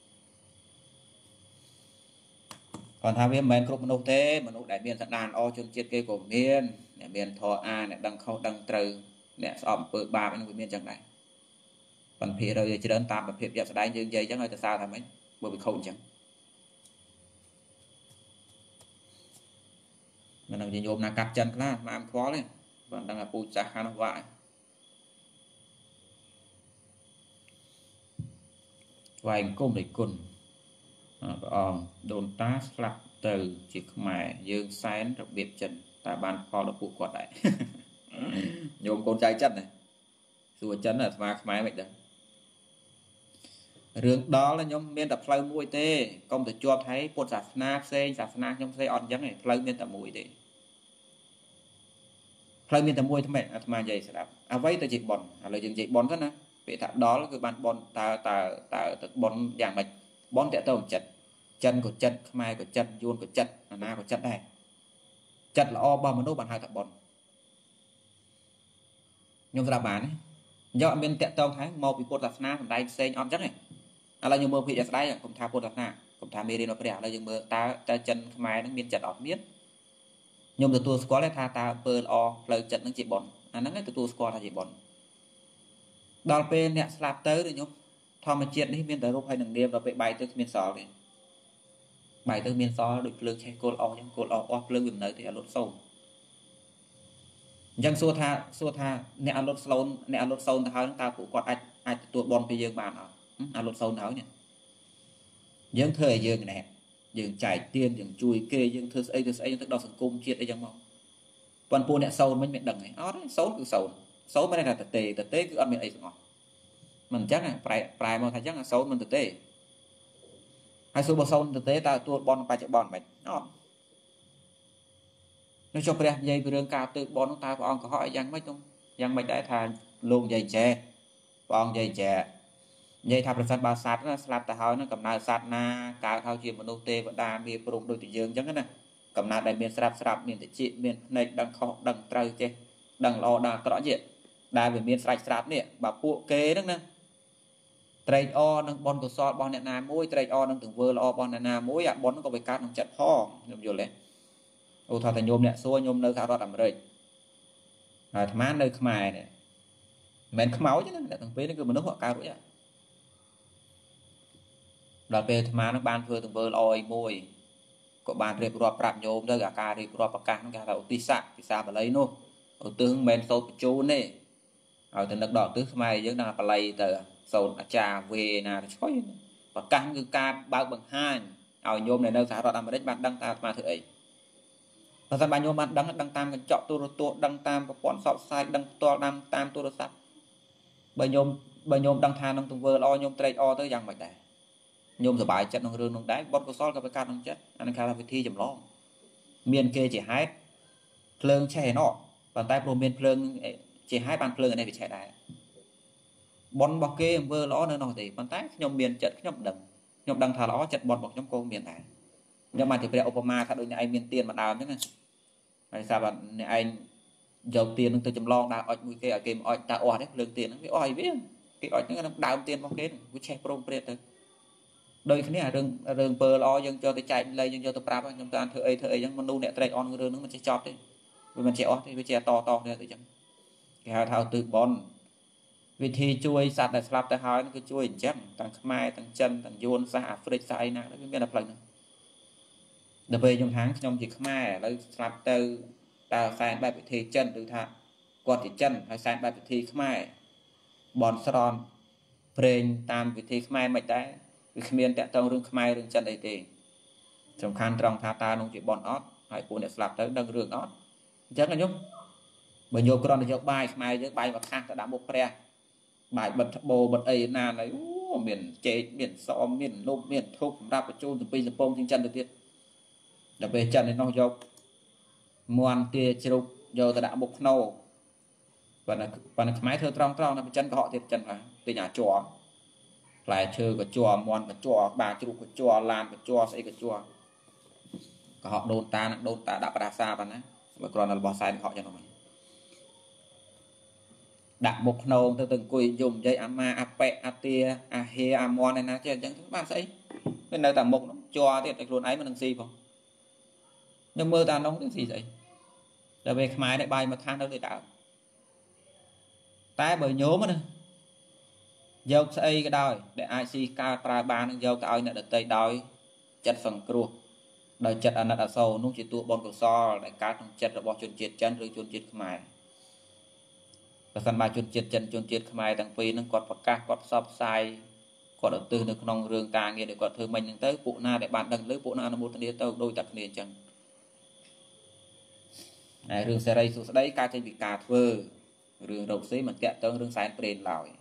គាត់ថាវាមិនមែនគ្រប់មនុស្សទេមនុស្សដែលមានសន្តានល្អជនជាតិគេក៏មានអ្នកមានធម៌អាអ្នកដឹងខុសដឹងត្រូវអ្នកស្អប់អំពើបាបហ្នឹងវាមានចឹងដែរប៉ុន្តែភាគរយច្រើនតាមប្រភេទយកស្ដែងយើងនិយាយចឹងឲ្យទៅសារថាម៉េចបើវាខូចចឹងមិនដឹងជាញោមណាកាត់ចិនខ្លះមកខ្វល់ទេបើដឹងថាពូជសាសខាងនោះវាក់ថ្វាយអង្គមនៃគុណព្រះអង្គដូនតាស្លាប់ទៅជាខ្មែរយើងសែនរបៀបចិនតែបានផលដល់ពួកគាត់ដែរញោមកូនចៅចិនណាសួរចិនអាត្មាខ្មែរមិនដឹងរឿងដល់ខ្ញុំមានតែផ្លូវមួយទេកុំទៅជាប់ហើយពុទ្ធសាសនាផ្សេងសាសនាខ្ញុំផ្សេងអត់អញ្ចឹងទេផ្លូវមានតែមួយទេផ្លូវមានតែមួយថ្មីអាត្មានិយាយស្ដាប់អ្វីទៅជាប៉ុនឥឡូវយើងនិយាយប៉ុនទៅណាពេលថាដល់គឺបានប៉ុនតើតើតើទៅប៉ុនយ៉ាងម៉េចប៉ុនតើទៅចិត្តចិនក៏ចិត្តខ្មែរក៏ចិត្តយួនក៏ចិត្តអាណាក៏ចិត្តដែរចិត្តល្អរបស់មនុស្សបានហៅថាប៉ុនខ្ញុំស្ដាប់បានយកអត់មានតកតងថាមកពីពុទ្ធសាសនាសំដែងផ្សេងអត់អញ្ចឹងទេឥឡូវយើងមើលភាគស្ដាយកុំថាពុទ្ធសាសនាកុំថាមេរៀនរបស់ព្រះឥឡូវយើងមើលតើតើចិនខ្មែរនឹងមានចិត្តអត់មានខ្ញុំទទួលស្គាល់ថាតើអំពើល្អផ្លូវចិត្តនឹងជាបុណ្យអាហ្នឹងទទួលស្គាល់ថាជាបុណ្យដល់ពេលអ្នកស្លាប់ទៅខ្ញុំធម្មជាតិនេះមានតែរូបហើយនឹងនាមដល់ពេលបែកទៅគ្មានសល់ទេបែកទៅមានសល់ដូចភ្លើងឆេះគល់អស់អញ្ចឹងគល់អស់អស់ភ្លើងវាមិននៅទេអត់លត់សូន្យអញ្ចឹងសួរថាសួរថាអ្នកអត់លត់ស្លូនអ្នកអត់លត់សូន្យទៅហើយតើពួកគាត់អាចអាចទទួលបុណ្យពីយើងបានអត់អត់លត់សូន្យទៅហើយនេះយើងធ្វើឲ្យយើងណែយើងចែកទានយើងជួយគេយើងធ្វើស្អីធ្វើស្អីយើងទៅដល់សង្គមជាតិអីចឹងមកប៉ុន្តែពួកអ្នកសូន្យមិនមានដឹងទេអត់ទេសូន្យគឺសូន្យសូន្យមិនថាតទេតទេគឺអត់មានអីទាំងអស់មិនអញ្ចឹងប្រែប្រែមកថាអញ្ចឹងសូន្យមិនតទេហើយសួរបើសូន្យតទេតើទទួលបនបច្ចុប្បន្នមិនអត់នៅចុះព្រះនិយាយពីរឿងការទើបននោះតើព្រះអង្គកុហកអីយ៉ាងម៉េចនោះយ៉ាងម៉េចដែរថាលោកនិយាយចេះព្រះអង្គនិយាយចេះនិយាយថាប្រសិនបើសត្វណាស្លាប់ទៅហើយនឹងកំណើតសត្វណាកើតហើយជាមនុស្សទេវតាមានព្រំដូចតែយើងអញ្ចឹងណាកំណើតដែលមានស្រាប់ស្រាប់មានតិចមានភ្នែកដឹងខុសដឹងត្រូវចេះដឹងល្អដឹងអាក្រក់ទៀតដែលវាមានស្រេចស្រាប់នេះបើពួកគេហ្នឹងណាត្រេកអរនឹងបុណ្យកុសលរបស់អ្នកណាមួយត្រេកអរនឹងទង្វើល្អរបស់អ្នកណាមួយអាបុណ្យហ្នឹងក៏វាកើតក្នុងចិត្តផងខ្ញុំយល់ទេឧទាហរណ៍ថាញោមអ្នកសួរញោមនៅសហរដ្ឋអាមេរិកហើយអាត្មានៅខ្មែរនេះមិនមែនខ្មោចទេណាអ្នកទាំងពីរនេះគឺមនុស្សអត់កើតរួចទេដល់ពេលអាត្មានឹងបានធ្វើទង្វើល្អអីមួយក៏បានរៀបរាប់ប្រាប់ញោមទៅអាការរៀបរាប់ប្រកាសហ្នឹងគេហៅថាឧទ្ទិសៈភាសាបាលីនោះឧទ្ទិសមិនមែនសូត្របញ្ជូនទេឲ្យទៅនឹកដល់ឧទ្ទិសខ្មែរយើងដល់បាលីទៅសូត្រអាចារ្យវេណាទៅឆ្កុយប្រកាសគឺការបើកបង្ហាញឲ្យញោមនៅសហរដ្ឋអាមេរិកបានដឹងថាអាត្មាធ្វើអីបើសិនបើញោមបានដឹងដឹងតាមកញ្ចក់ទូរទស្សន៍ដឹងតាមប្រព័ន្ធផ្សព្វផ្សាយដឹងផ្ទាល់តាមតាមទូរស័ព្ទបើញោមបើញោមដឹងថានឹងទង្វើល្អញោមត្រេកអរទៅយ៉ាងម៉េចដែរញោមសប្បាយចិត្តក្នុងរឿងនោះដែរបុណ្យកុសលក៏ប្រកាសក្នុងចិត្តអានឹងគេហៅថាវិធីចម្លងមានគេជាហេតុភ្លើងឆេះឯណោះប៉ុន្តែព្រោះមានភ្លើងជាហេតុបានភ្លើងឯនេះវាឆេះដែរបុណ្យរបស់គេអំពើល្អនៅនោះទេប៉ុន្តែខ្ញុំមានចិត្តខ្ញុំដឹងខ្ញុំដឹងថាល្អចិត្តបុណ្យរបស់ខ្ញុំក៏មានដែរខ្ញុំបានតែព្រះឧបមាថាដូចអ្នកឯងមានទៀនមួយដើមអញ្ចឹងណាហើយថាបើអ្នកឯងយកទៀននឹងទៅចម្លងដើរអុចមួយគេឲ្យគេមកអុចតើអស់ទេភ្លើងទៀនហ្នឹងវាអស់អីវាគេអុចហ្នឹងដើមទៀនរបស់គេវាឆេះព្រមព្រៀតទៅដូចគ្នារឿងរឿងពើល្អយើងចូលទៅចែកលេខយើងយកទៅប្រាប់ខ្ញុំតាមធ្វើអីធ្វើអីអញ្ចឹងមនុស្សអ្នកត្រេកអរនឹងរឿងហ្នឹងមិនចេះចប់ទេវាមិនចេះអស់ទេវាចេះតតទៅអញ្ចឹងគេហៅថាឧទ្ទិសបុណ្យវិធីជួយសត្វដែលស្លាប់ទៅហើយគឺជួយអញ្ចឹងទាំងខ្មែរទាំងចិនទាំងយួនសាសអាហ្វ្រិកសាសអីណាវាមានតែផ្លូវហ្នឹងដល់ពេលខ្ញុំថាខ្ញុំជាខ្មែរឥឡូវស្លាប់ទៅតើសែនបែបពិធីចិនឬថាគាត់ជាចិនហើយសែនបែបពិធីខ្មែរបនស្រន់ព្រេងតាមពិធីខ្មែរមិនដែរវាគ្មានតាក់ទងរឿងខ្មែររឿងចិនអីទេសំខាន់ត្រង់ថាតើនោះជាបនអត់ហើយពួកអ្នកស្លាប់ទៅដឹងរឿងអត់អញ្ចឹងខ្ញុំបើយកគ្រាន់តែយកបាយខ្មែរយើងបាយមកខាស់ទៅដាក់មុខព្រះបាយបិទត្បូបិទអីណាណៃអូមានចេកមានសមមាននំមានធូបសម្រាប់បញ្ជូនទៅពីសំពងជាងចិនទៅទៀតដល់ពេលចិនឯនោះយកមន់ទាជ្រូកយកទៅដាក់មុខខ្នោប៉ុន្តែប៉ុន្តែខ្មែរធ្វើត្រង់ត្រង់ដល់ចិនកុហកទៀតចិនហ่าទិញអាជ័រផ្លែឈើក៏ជ័រមន់ក៏ជ័របាជ្រូកក៏ជ័រឡានក៏ជ័រស្អីក៏ជ័រកុហកដូនតានឹងដូនតាដាក់ប្រាសាប៉ុណ្ណាបើគ្រាន់តែរបស់សែនកុហកចឹងហ្នឹងដាក់មុខខ្នងទៅទៅអង្គុយយំនិយាយអាម៉ាអាប៉ែអាទាអាហេអាមន់ឯណាចេះអញ្ចឹងបានស្អីវានៅតែមុខនោះជ័រទៀតតែខ្លួនឯងមិននឹងស៊ីផងខ្ញុំមើលតានោះទៅស៊ីស្អីតែពេលខ្មែរនេះបាយមកខាងនៅដូចដើមតែបើញោមណាយកស្អីក៏ដោយដែលអាចស៊ីកើតប្រើបាននឹងយកទៅឲ្យអ្នកដទៃដោយចិត្តសង្គ្រោះដោយចិត្តអាណិតអាសូរនោះជាតួបុណ្យកុសលដែលកើតក្នុងចិត្តរបស់ជនជាតិចិនឬជនជាតិខ្មែរបើសិនបើជនជាតិចិនជនជាតិខ្មែរទាំងពីរហ្នឹងគាត់ប្រកាសគាត់ផ្សព្វផ្សាយគាត់ឧទ្ទិសនៅក្នុងរឿងការងារដែលគាត់ធ្វើមិញហ្នឹងទៅពួកណាដែលបានដឹងលើពួកណាអនុមោទនាទៅដោយតែគ្នាអញ្ចឹងហើយរឿងសេរីសុស្ដីកើតចេញពីការធ្វើរឿងរកស៊ីមិនតាក់ទងរឿងសែនព្រេនឡើយ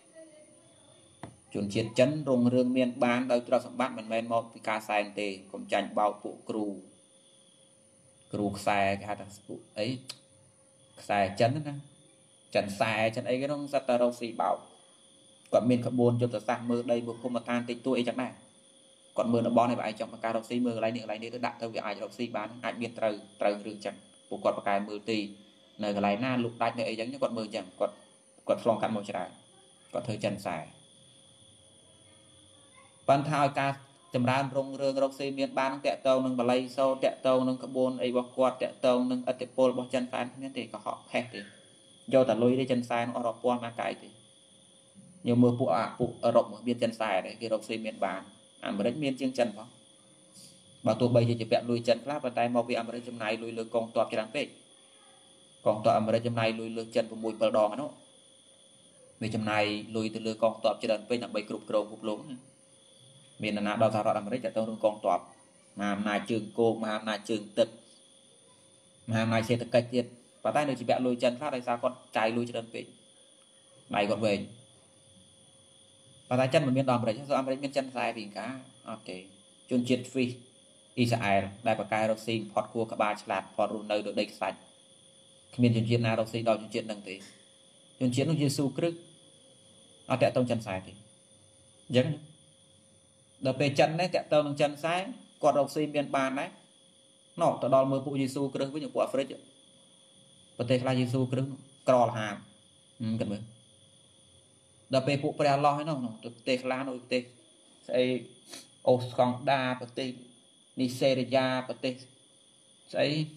ជនជាតិចិនរងរឿងមានបានដោយទ្រព្យសម្បត្តិមិនមែនមកពីការសែនទេកុំចាញ់បោកពួកគ្រូគ្រូខ្សែគេហៅថាពួកអីខ្សែចិនណាចិនខ្សែចិនអីគេនោះសិតតែរកស៊ីបោកគាត់មានក្បួនយុទ្ធសាស្ត្រមើលដីមើលភូមិឋានតិចតួអីចឹងដែរគាត់មើលតំបន់នេះបើឯងចង់បង្ការរកស៊ីមើលកន្លែងនេះកន្លែងនេះទៅដាក់ទៅវាអាចរកស៊ីបានអាចមានត្រូវត្រូវរឿងចឹងពួកគាត់បង្កែមើលទីនៅកន្លែងណាលុកដាច់នៅអីចឹងគាត់មើលចឹងគាត់គាត់ឆ្លងកាត់មកច្រើនគាត់ធ្វើចិនខ្សែ Bạn thao ca chấm ran rong rương rong xây miền ban tẹt tàu nâng balay sâu tẹt tàu nâng carbon ấy bọc quạt tẹt tàu nâng ớt pol bọc chân phán nên thì có họ khác thì do ta lôi đi chân sai nó ọp qua mà cái thì nhiều mưa phụ à phụ ở rộng biên chân sai đấy cái rong xây miền ban ăn bữa miền chương chân không bảo tụ bây giờ chỉ vẹn lùi chân khác và tay mau bị ăn bữa chấm này lùi lừa con toạp cho đáng phê còn toạp ăn bữa chấm này lùi lừa chân của mùi bờ đòn nó vì chấm này lùi từ lừa con toạp cho đáng phê nằm bay cục cầu cục lúng miền nào đào tạo làm đấyจะต้องกองตอบมาหน้าจึงโกมาหน้าจึงตึกมาหน้าเศรษฐกิจเจ็ดป่าใต้เนี่ยจะแบบลุยจันทร์ข้าได้ซาก่อนใจลุยจะเดินไปไหนก่อนเวงป่าใต้จันทร์มันมีดอมอะไรใช่ไหมอเมริกาจันทร์ทรายปีกาโอเคจนเจ็ดฟรีอิสราเอลได้ประกายรัสเซียพอดคัวกระบาฉลาดพอรุนเนยโดยเด็กใส่ขมิ้นจนเจ็ดนารัสเซียดาวจนเจ็ดหนึ่งตีจนเจ็ดต้องยืนสู้ครึ่งเอาแต่ต้องจันทร์ทรายตียังđợt về chân đấy tẹt tàu nâng chân sáng quạt độc xì miền bàn đấy nọ tao đòi mưa phụ Giêsu kêu với những quả phết chứ bật tay khai Giêsu kêu cò là hàm cần mưa đợt về phụ bè lo hay nó bật tay khai nó bật tay say Osconda bật tay Nigeria bật tay say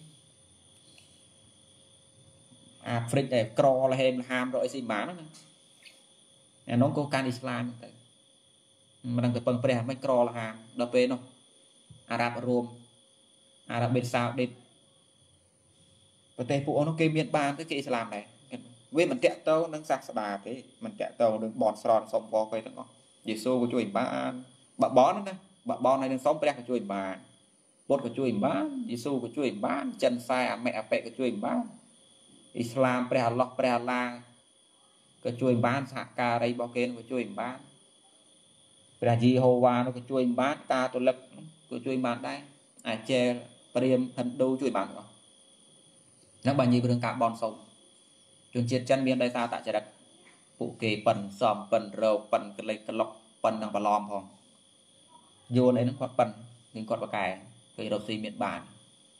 à phết để cò là hàm là hàm rồi xì bán nó nó có can Islamมันตั้งแต่เปิงเปรี้ยไม่กรอละฮะดอกเปนอาหรับรวมอาหรับเบนซาวเด็ดประเทศพวกนั้นเกมีนบานที่เกอิสลามไหนเว้ยมันแตะเต้านั่งซักสบายที่มันแตะเต้าดึงบอลสลอนสมบอลไปทั้งหมดยิสูก็ช่วยบ้านบะบอลนั่นนะบะบอลในดึงสมเปรี้ยก็ช่วยบ้านบดก็ช่วยบ้านยิสูก็ช่วยบ้านจันทรายแม่อเปะก็ช่วยบ้านอิสลามเปรี้ยล็อกเปรี้ยลาก็ช่วยบ้านสักการีบอลเกนก็ช่วยบ้านปราจีโฮวาnóก็ช่วยบ้านตาตัวเล็กก็ช่วยบ้านได้อาเจเปรียมพันดูช่วยบ้านก็นักบัญญัติเรื่องการบอลส่งจนเจ็ดจันเมียนได้ตาตาจะดักปุเกปั่นซ้อมปั่นเร็วปั่นกระเลยกระลอกปั่นดังปลอมพองโยนไอ้นั่นกอดปั่นยิงกอดปากไก่เคยเราซีเมียนบ้าน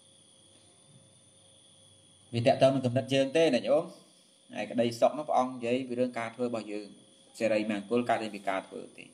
vì tẹt tao nó cầm đất dương tê này nhớไอ้cái đây sọc nó phong giấy vì รื่องการthôi bao giờ sẽ đây mang cốการđây bịการthôi thì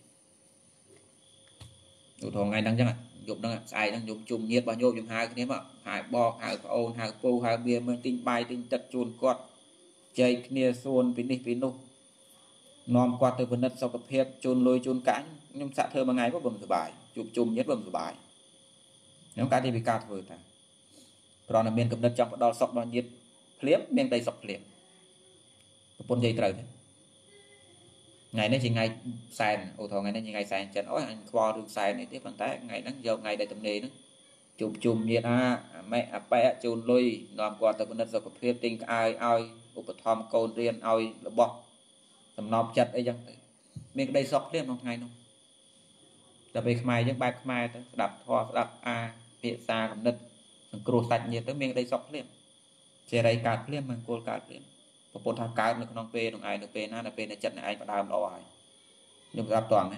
tụi thằng ngày đang chẳng dụng đang xài đang dùng chung nhiệt bao nhiêu dùng hai cái ném ạ hai bo hai ôn hai pu hai bia mình tinh bay tinh chặt chuồn quạt chơi kia xuôn pin đi pin đâu nòm quạt từ phần đất sau cặp hẹp chuồn lôi chuồn cãi nhưng xạ thơ bằng ngày có bầm sửa bài chụp chung nhất bầm sửa bài nếu cái thì bị cạt vừa ta còn là miền cặp đất trong đó sọc bao nhiệt liếm miền tây sọc liếm pôn dây trời ngày nay chỉ ngày sàn ô thọ ngày nay chỉ ngày sàn chân ối anh qua đường sàn này tiếp bằng tay ngày nắng dầu ngày đây tầm nề nữa chụp chùm nhiệt a mẹ à bé chun lôi nòm qua từ bên đất rồi có phê tinh ai aiอุปธรรม côn riêng ai là bọ tầm nòm chặt ấy chẳng miền đây sọc liếm một ngày luônแต่ไปขมายยังไปขมายแต่ดับทอดับอาเปียซากับนึกกลัวสัตว์เนี่ยต้องมีได้สอบเลี่ยมเจริญการเลี่ยมมันกลัวการเลี่ยมพอปนทางการนึกน้องเปย์น้องไอ้น้องเปย์น่าน้องเปย์ในจัดในไอ้ประดามเราไอ้ยมรับตัวไหม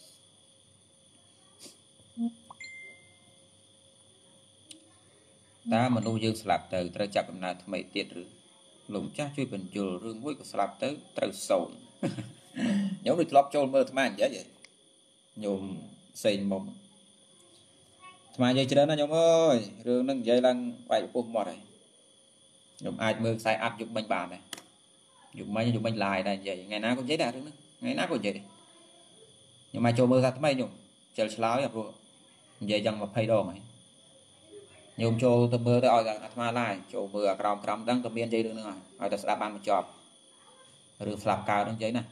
ถ้ามันดูยืดสลับเตอร์ตระจับกำนัดทำไมเตี้ยหรือหลงจ้าช่วยเป็นจุลเรื่องมุ้ยกับสลับเตอร์ตระโซนย้อนดูทลอปโจลเมื่อทำไมอย่างเงี้ยโยมเซ็งมงทำไมใจเจริญนะโยมเอ้ยเรื่องนั้นใจลังไปปุ๊บหมดเลยโยมอาจมือใส่อัดยุบบังบานเลยยุบไม่ยุบบังลายได้ใจไงน้าก็ใจได้เรื่องนั้นไงน้าก็ใจได้โยมมาโจมือสัตว์ทำไมโยมเจริญล้าวอย่างพวกใจยังมาพายดองไหมโยมโจตัวมือตัวอ่อยจากอัตมาลายโจมือกรอมกรอมดังตัวเมียนใจเรื่องนึงอ่ะเอาแต่สลับบ้านมาจอบหรือสลับกาวต้องใจนะ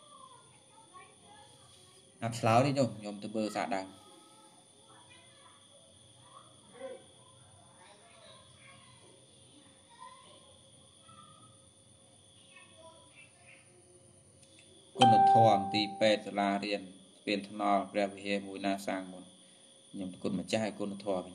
อับสลาวดิโยมโยมตัวเบอร์สะดังคุณทองตีเป็ดลาเรียนเป็นทนอเรียบเฮียมูนาสร้างหมดโยมคุณมาใจคุณทอง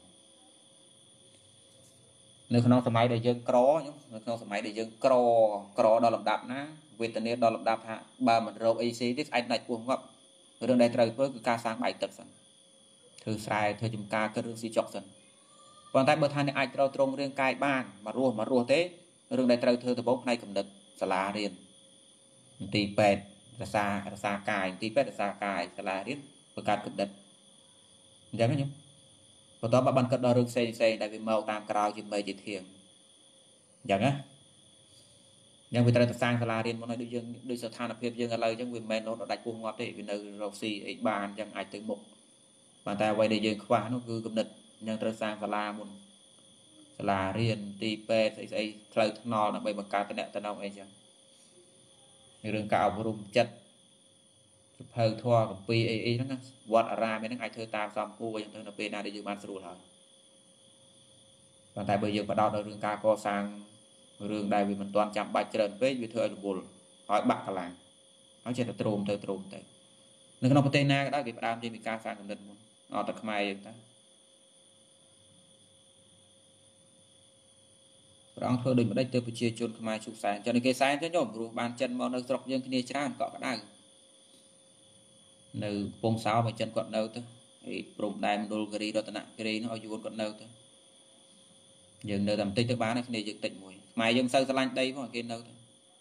ในขนมสมัยเดี๋ยวยังกรอโยมในขนมสมัยเดี๋ยวยังกรอกรอดอลดับนะเวทเนียดอลดับฮะบาร์มันโรคไอซีที่ไอ้ไหนพวกว่าเรื่องใดเตยเพื่อคือการสร้างใบตึกสันถือสายเธอจุ่มกาก็เรื่องสีจอกสันบางท่านเมื่อท่านในไอเราตรงเรื่องกายบ้านมารัวมารัวเต้เรื่องใดเตยเธอตะบกในกำเนิดสลาเรียนตีเป็ดรักษารักษากายตีเป็ดรักษากายสลาเรียนបង្កើតកំណត់អញ្ចឹងខ្ញុំបន្ទាប់មកបានគិតដល់រឿងផ្សេងផ្សេងដែលវាមកតាមក្រោយជាមេជាធៀងអញ្ចឹងណាយ៉ាងវាត្រូវតែសាងសាលារៀនមកឲ្យដូចយើងដូចស្ថានភាពយើងឥឡូវអញ្ចឹងវាមិនមែនរត់ដាច់ពោះងាប់ទេវានៅរកស៊ីអីបានអញ្ចឹងអាចទៅមុខប៉ុន្តែអ្វីដែលយើងខ្វះនោះគឺគំនិតអញ្ចឹងត្រូវសាងសាលាមុនសាលារៀនទីពេទ្យស្អីស្អីផ្លូវថ្នល់ដើម្បីបង្កើតតំណែងតំណងអីចឹងរឿងការអប់រំចិត្តសភៅធម៌កម្ពីអីអីហ្នឹងវត្តអារាមហ្នឹងអាចធ្វើតាមសំគួរអញ្ចឹងទៅនៅពេលណាដែលយើងបានស្រួលហើយប៉ុន្តែបើយើងបដោតដល់រឿងការកសាងរឿងដែលវាមិនទាន់ចាំបាច់ច្រើនពេកវាធ្វើឲ្យរវល់ហើយបាក់កលាំងហើយចេះតែទ្រោមទៅទ្រោមទៅនៅក្នុងប្រទេសណាក៏ដោយគេផ្ដើមចេញពីការសាងគំនិតមុនអត់តែខ្មែរយើងតាព្រះអង្គធ្វើដូចម្ដេចទៅប្រជាជនខ្មែរជុកសែនចុះនេះគេសែនទៅញោមព្រោះបានចិនមកនៅស្រុកយើងគ្នាច្រើនកក់ក្ដៅនៅពងសោមកចិនគាត់នៅទៅឯព្រំដែនមណ្ឌលគិរីរតនគិរីនោះឲ្យយួនគាត់នៅទៅយើងនៅតែបន្តិចទៅបានគ្នាយើងតិចមួយខ្មែរយើងសូវស្រឡាញ់ដីផងគេនៅទៅ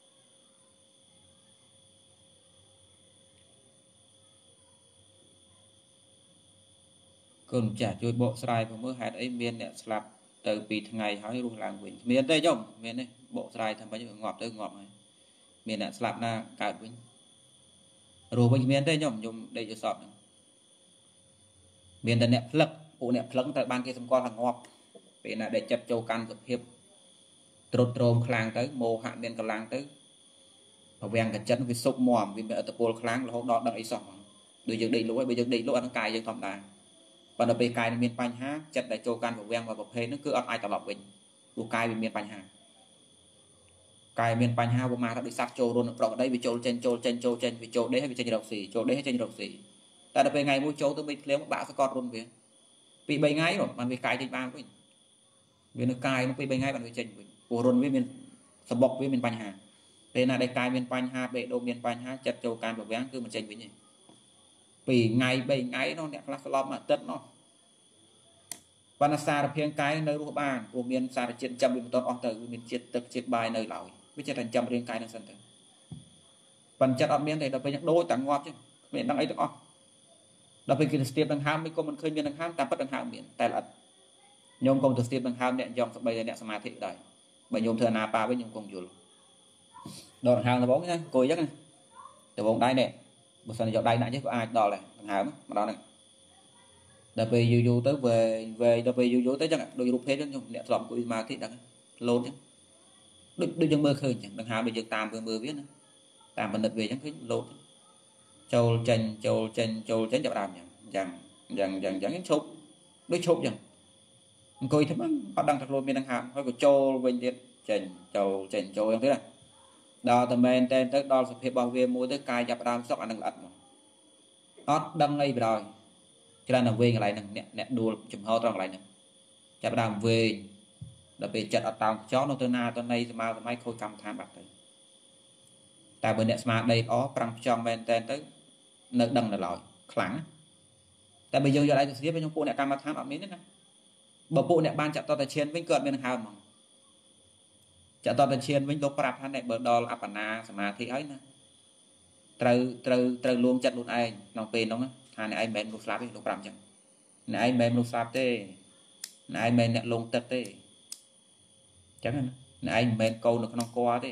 កូនចាស់ជួយបកស្រាយផងមើលហេតុអីមានអ្នកស្លាប់ទៅពីថ្ងៃហើយរស់ឡើងវិញគ្មានទេញោមមានទេបកស្រាយថាម៉េចងាប់ទៅងាប់ហើយមានអ្នកស្លាប់ណាកើតវិញរស់វិញគ្មានទេញោមខ្ញុំដេកយល់សពហ្នឹងមានតែអ្នកផ្លឹកពួកអ្នកផ្លឹកត្រូវបានគេសម្គាល់ថាងាប់ពេលណាដែលចិត្តចូលកាន់សភាពត្រុតត្រោមខ្លាំងទៅមោហៈមានកម្លាំងទៅប្រវាំងកចិត្តវាសុកមមវាមានអត្តពលខ្លាំងរហូតដល់ដឹងអីសោះដូចយើងដេកលក់ហើយបើយើងដេកលក់អានឹងកាយយើងធម្មតាប៉ុន្តែពេលកាយមានបញ្ហាចិត្តដែលចូលកាន់ប្រវាំងមកប្រភេទហ្នឹងគឺអត់អាចត្រឡប់វិញព្រោះកាយវាមានបញ្ហាកាយមានបញ្ហាប្រមាណថាដូចសត្វចូលរុនប្រកដីវាចូលចេញចូលចេញចូលចេញវាចូលដេកហើយវាចេញរកស៊ីចូលដេកហើយចេញរកស៊ីតែដល់ពេលថ្ងៃមួយចូលទៅមិនភ្លាមបាក់សកតរុនវាពីរបីថ្ងៃមកបានវាកាយចេញបានវិញវានៅកាយមកពីរបីថ្ងៃបានវាចេញវិញព្រោះរុនវាមានសបុកវាមានបញ្ហាពេលណាដែលកាយមានបញ្ហាបេះដូងមានបញ្ហាចិត្តចូលកាន់ប្រវាំងគឺមិនចេញវិញទេពីរថ្ងៃបីថ្ងៃនោះអ្នកខ្លះស្លាប់មួយអាទិត្យនោះបណ្ណាសារភាពកាយនៅរស់បានព្រោះមានសារជាតិចាំវាមិនទាន់អស់ទៅវាមានជាតិទឹកជាតិបាយនៅឡើយវាចេះតែចាំរាងកាយនឹងសិនទៅបញ្ចិត្តអត់មានទេដល់ពេលយ៉ាងដូចតែងាប់ចឹងគ្មានដឹងអីទាំងអស់ដល់ពេលគេទៅស្ទាបដង្ហើមមិនក៏មិនឃើញមានដង្ហើមតាមពិតដង្ហើមមានតែល្អិតញោមកុំទៅស្ទាបដង្ហើមអ្នកយកស្បីតែអ្នកសមាធិដែរបើញោមធ្វើអាណាបាវិញញោមគង់យល់ដល់ដង្ហើមដំបងណាអង្គុយចឹងណាដំបងដៃនេះបើសិនយកដៃដាក់ចេះក៏អាចដល់ដែរដង្ហើមម្ដងហ្នឹងដល់ពេលយូរយូរទៅវែងវែងដល់ពេលយូរយូរទៅចឹងដូចរូបភេទចឹងខ្ញុំអ្នកធ្លាប់អង្គុយសមាធិដឹងលោតចឹងដូចដូចយើងមើលឃើញចឹងដង្ហើមដូចយើងតាមមើលមើលវាណាតាមបណ្ឌិតវាចឹងឃើញលោតចូលចេញចូលចេញចូលចេញចាប់ដើមចឹងចឹងចឹងចឹងចឹងឈប់ដូចឈប់ចឹងអង្គុយធ្វើអត់ដឹងថាខ្លួនមានដង្ហើមហើយក៏ចូលវិញទៀតចេញចូលចេញចូលចឹងទៀតណាដល់តែមែនតែទៅដល់សភាពរបស់វាមួយទៅកាយចាប់ដើមសុកអានឹងល្អិតមកអត់ដឹងអីបណ្ដោយច្រើនតែវែងកន្លែងហ្នឹងអ្នកអ្នកដួលចំហត្រង់កន្លែងហ្នឹងចាប់ដើមវែងដល់ពេលចិត្តអត់តោងខ្យល់នៅទៅណាទៅណីស្មារតីខូចកម្មដ្ឋានបាត់ទៅតែបើអ្នកស្មារតីល្អប្រាំងខ្យល់មែនតែទៅនៅដឹងនៅឡើយខ្លាំងតែបើយើងយកដៃទៅស្ទាបខ្ញុំពួកអ្នកកម្មដ្ឋានអត់មានទេណាបើពួកអ្នកបានចាក់តតឈានវិញគឺអត់មានដង្ហើមហ្មងចាក់តតឈានវិញលោកប្រាប់ថាអ្នកបើដល់អបណាសមាធិហើយណាត្រូវត្រូវត្រូវលួងចិត្តខ្លួនឯងក្នុងពេលហ្នឹងថាអ្នកឯងមិនមែនមនុស្សស្លាប់ទេលោកប្រាប់អញ្ចឹងអ្នកឯងមិនមែនមនុស្សស្លាប់ទេអ្នកឯងមិនមែនអ្នកលងទឹកទេអញ្ចឹងណាអ្នកឯងមិនមែនកូននៅក្នុងគល់ទេ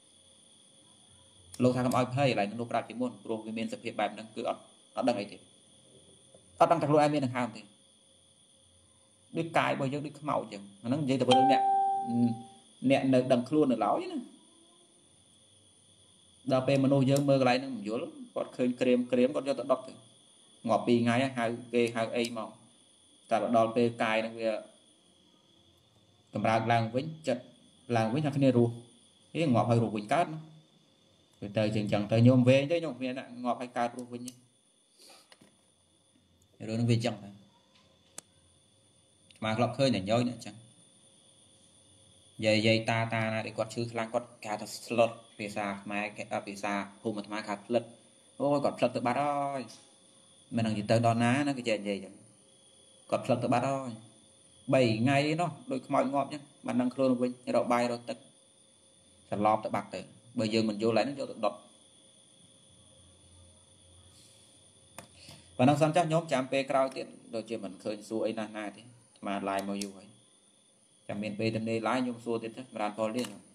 លោកថាកុំឲ្យភ័យឥឡូវលោកប្រាប់ជាមុនព្រោះវាមានសភាពបែបហ្នឹងគឺអត់អត់ដឹងអីទេអត់ដឹងថាខ្លួនឯងមានដង្ហើមទេដូចកាយរបស់យើងដូចខ្មោចអញ្ចឹងអាហ្នឹងនិយាយទៅរឿងអ្នកអ្នកនៅដឹងខ្លួននៅឡើយណាដល់ពេលមនុស្សយើងមើលកន្លែងហ្នឹងមិនយល់គាត់ឃើញក្រៀមក្រៀមគាត់យកទៅដុតទៅងាប់ពីរថ្ងៃហៅគេហៅអីមកតែដល់ពេលកាយហ្នឹងវាកម្រើកឡើងវិញចិត្តឡើងវិញថាគ្នារស់ហេងាប់ហើយរស់វិញកើតណាទៅទៅចឹងចឹងទៅញោមវែងទៅញោមមានងាប់ហើយកើតរស់វិញរឿងហ្នឹងវាចឹងទៅមកក្លប់ឃើញតែញយនេះចឹងយាយយាយតាតាណាដែលគាត់ឈឺខ្លាំងគាត់គេថាស្លុតភាសាខ្មែរគេភាសាភូមិអាត្មាគេផ្លិតអូយគាត់ផ្លិតទៅបាត់ហើយមិនដឹងទៅដល់ណាណាគេចេះនិយាយចឹងគាត់ផ្លឹកទៅបាត់ហើយបីថ្ងៃនោះដូចខ្មោចងាប់ចឹងបានដឹងខ្លួនវិញរកបាយរកទឹកសន្លប់ទៅបាត់ទៅបើយើងមិនយល់ឡើយនឹងយកទៅដុត và năng sản chắc nhóm chạm pe cao tiện rồi chỉ mình khơi xua ấy na na thì mà lại mau yêu ấy chẳng miền pe tầm này lái nhung xua tiện chắc mà đàn to liên rồi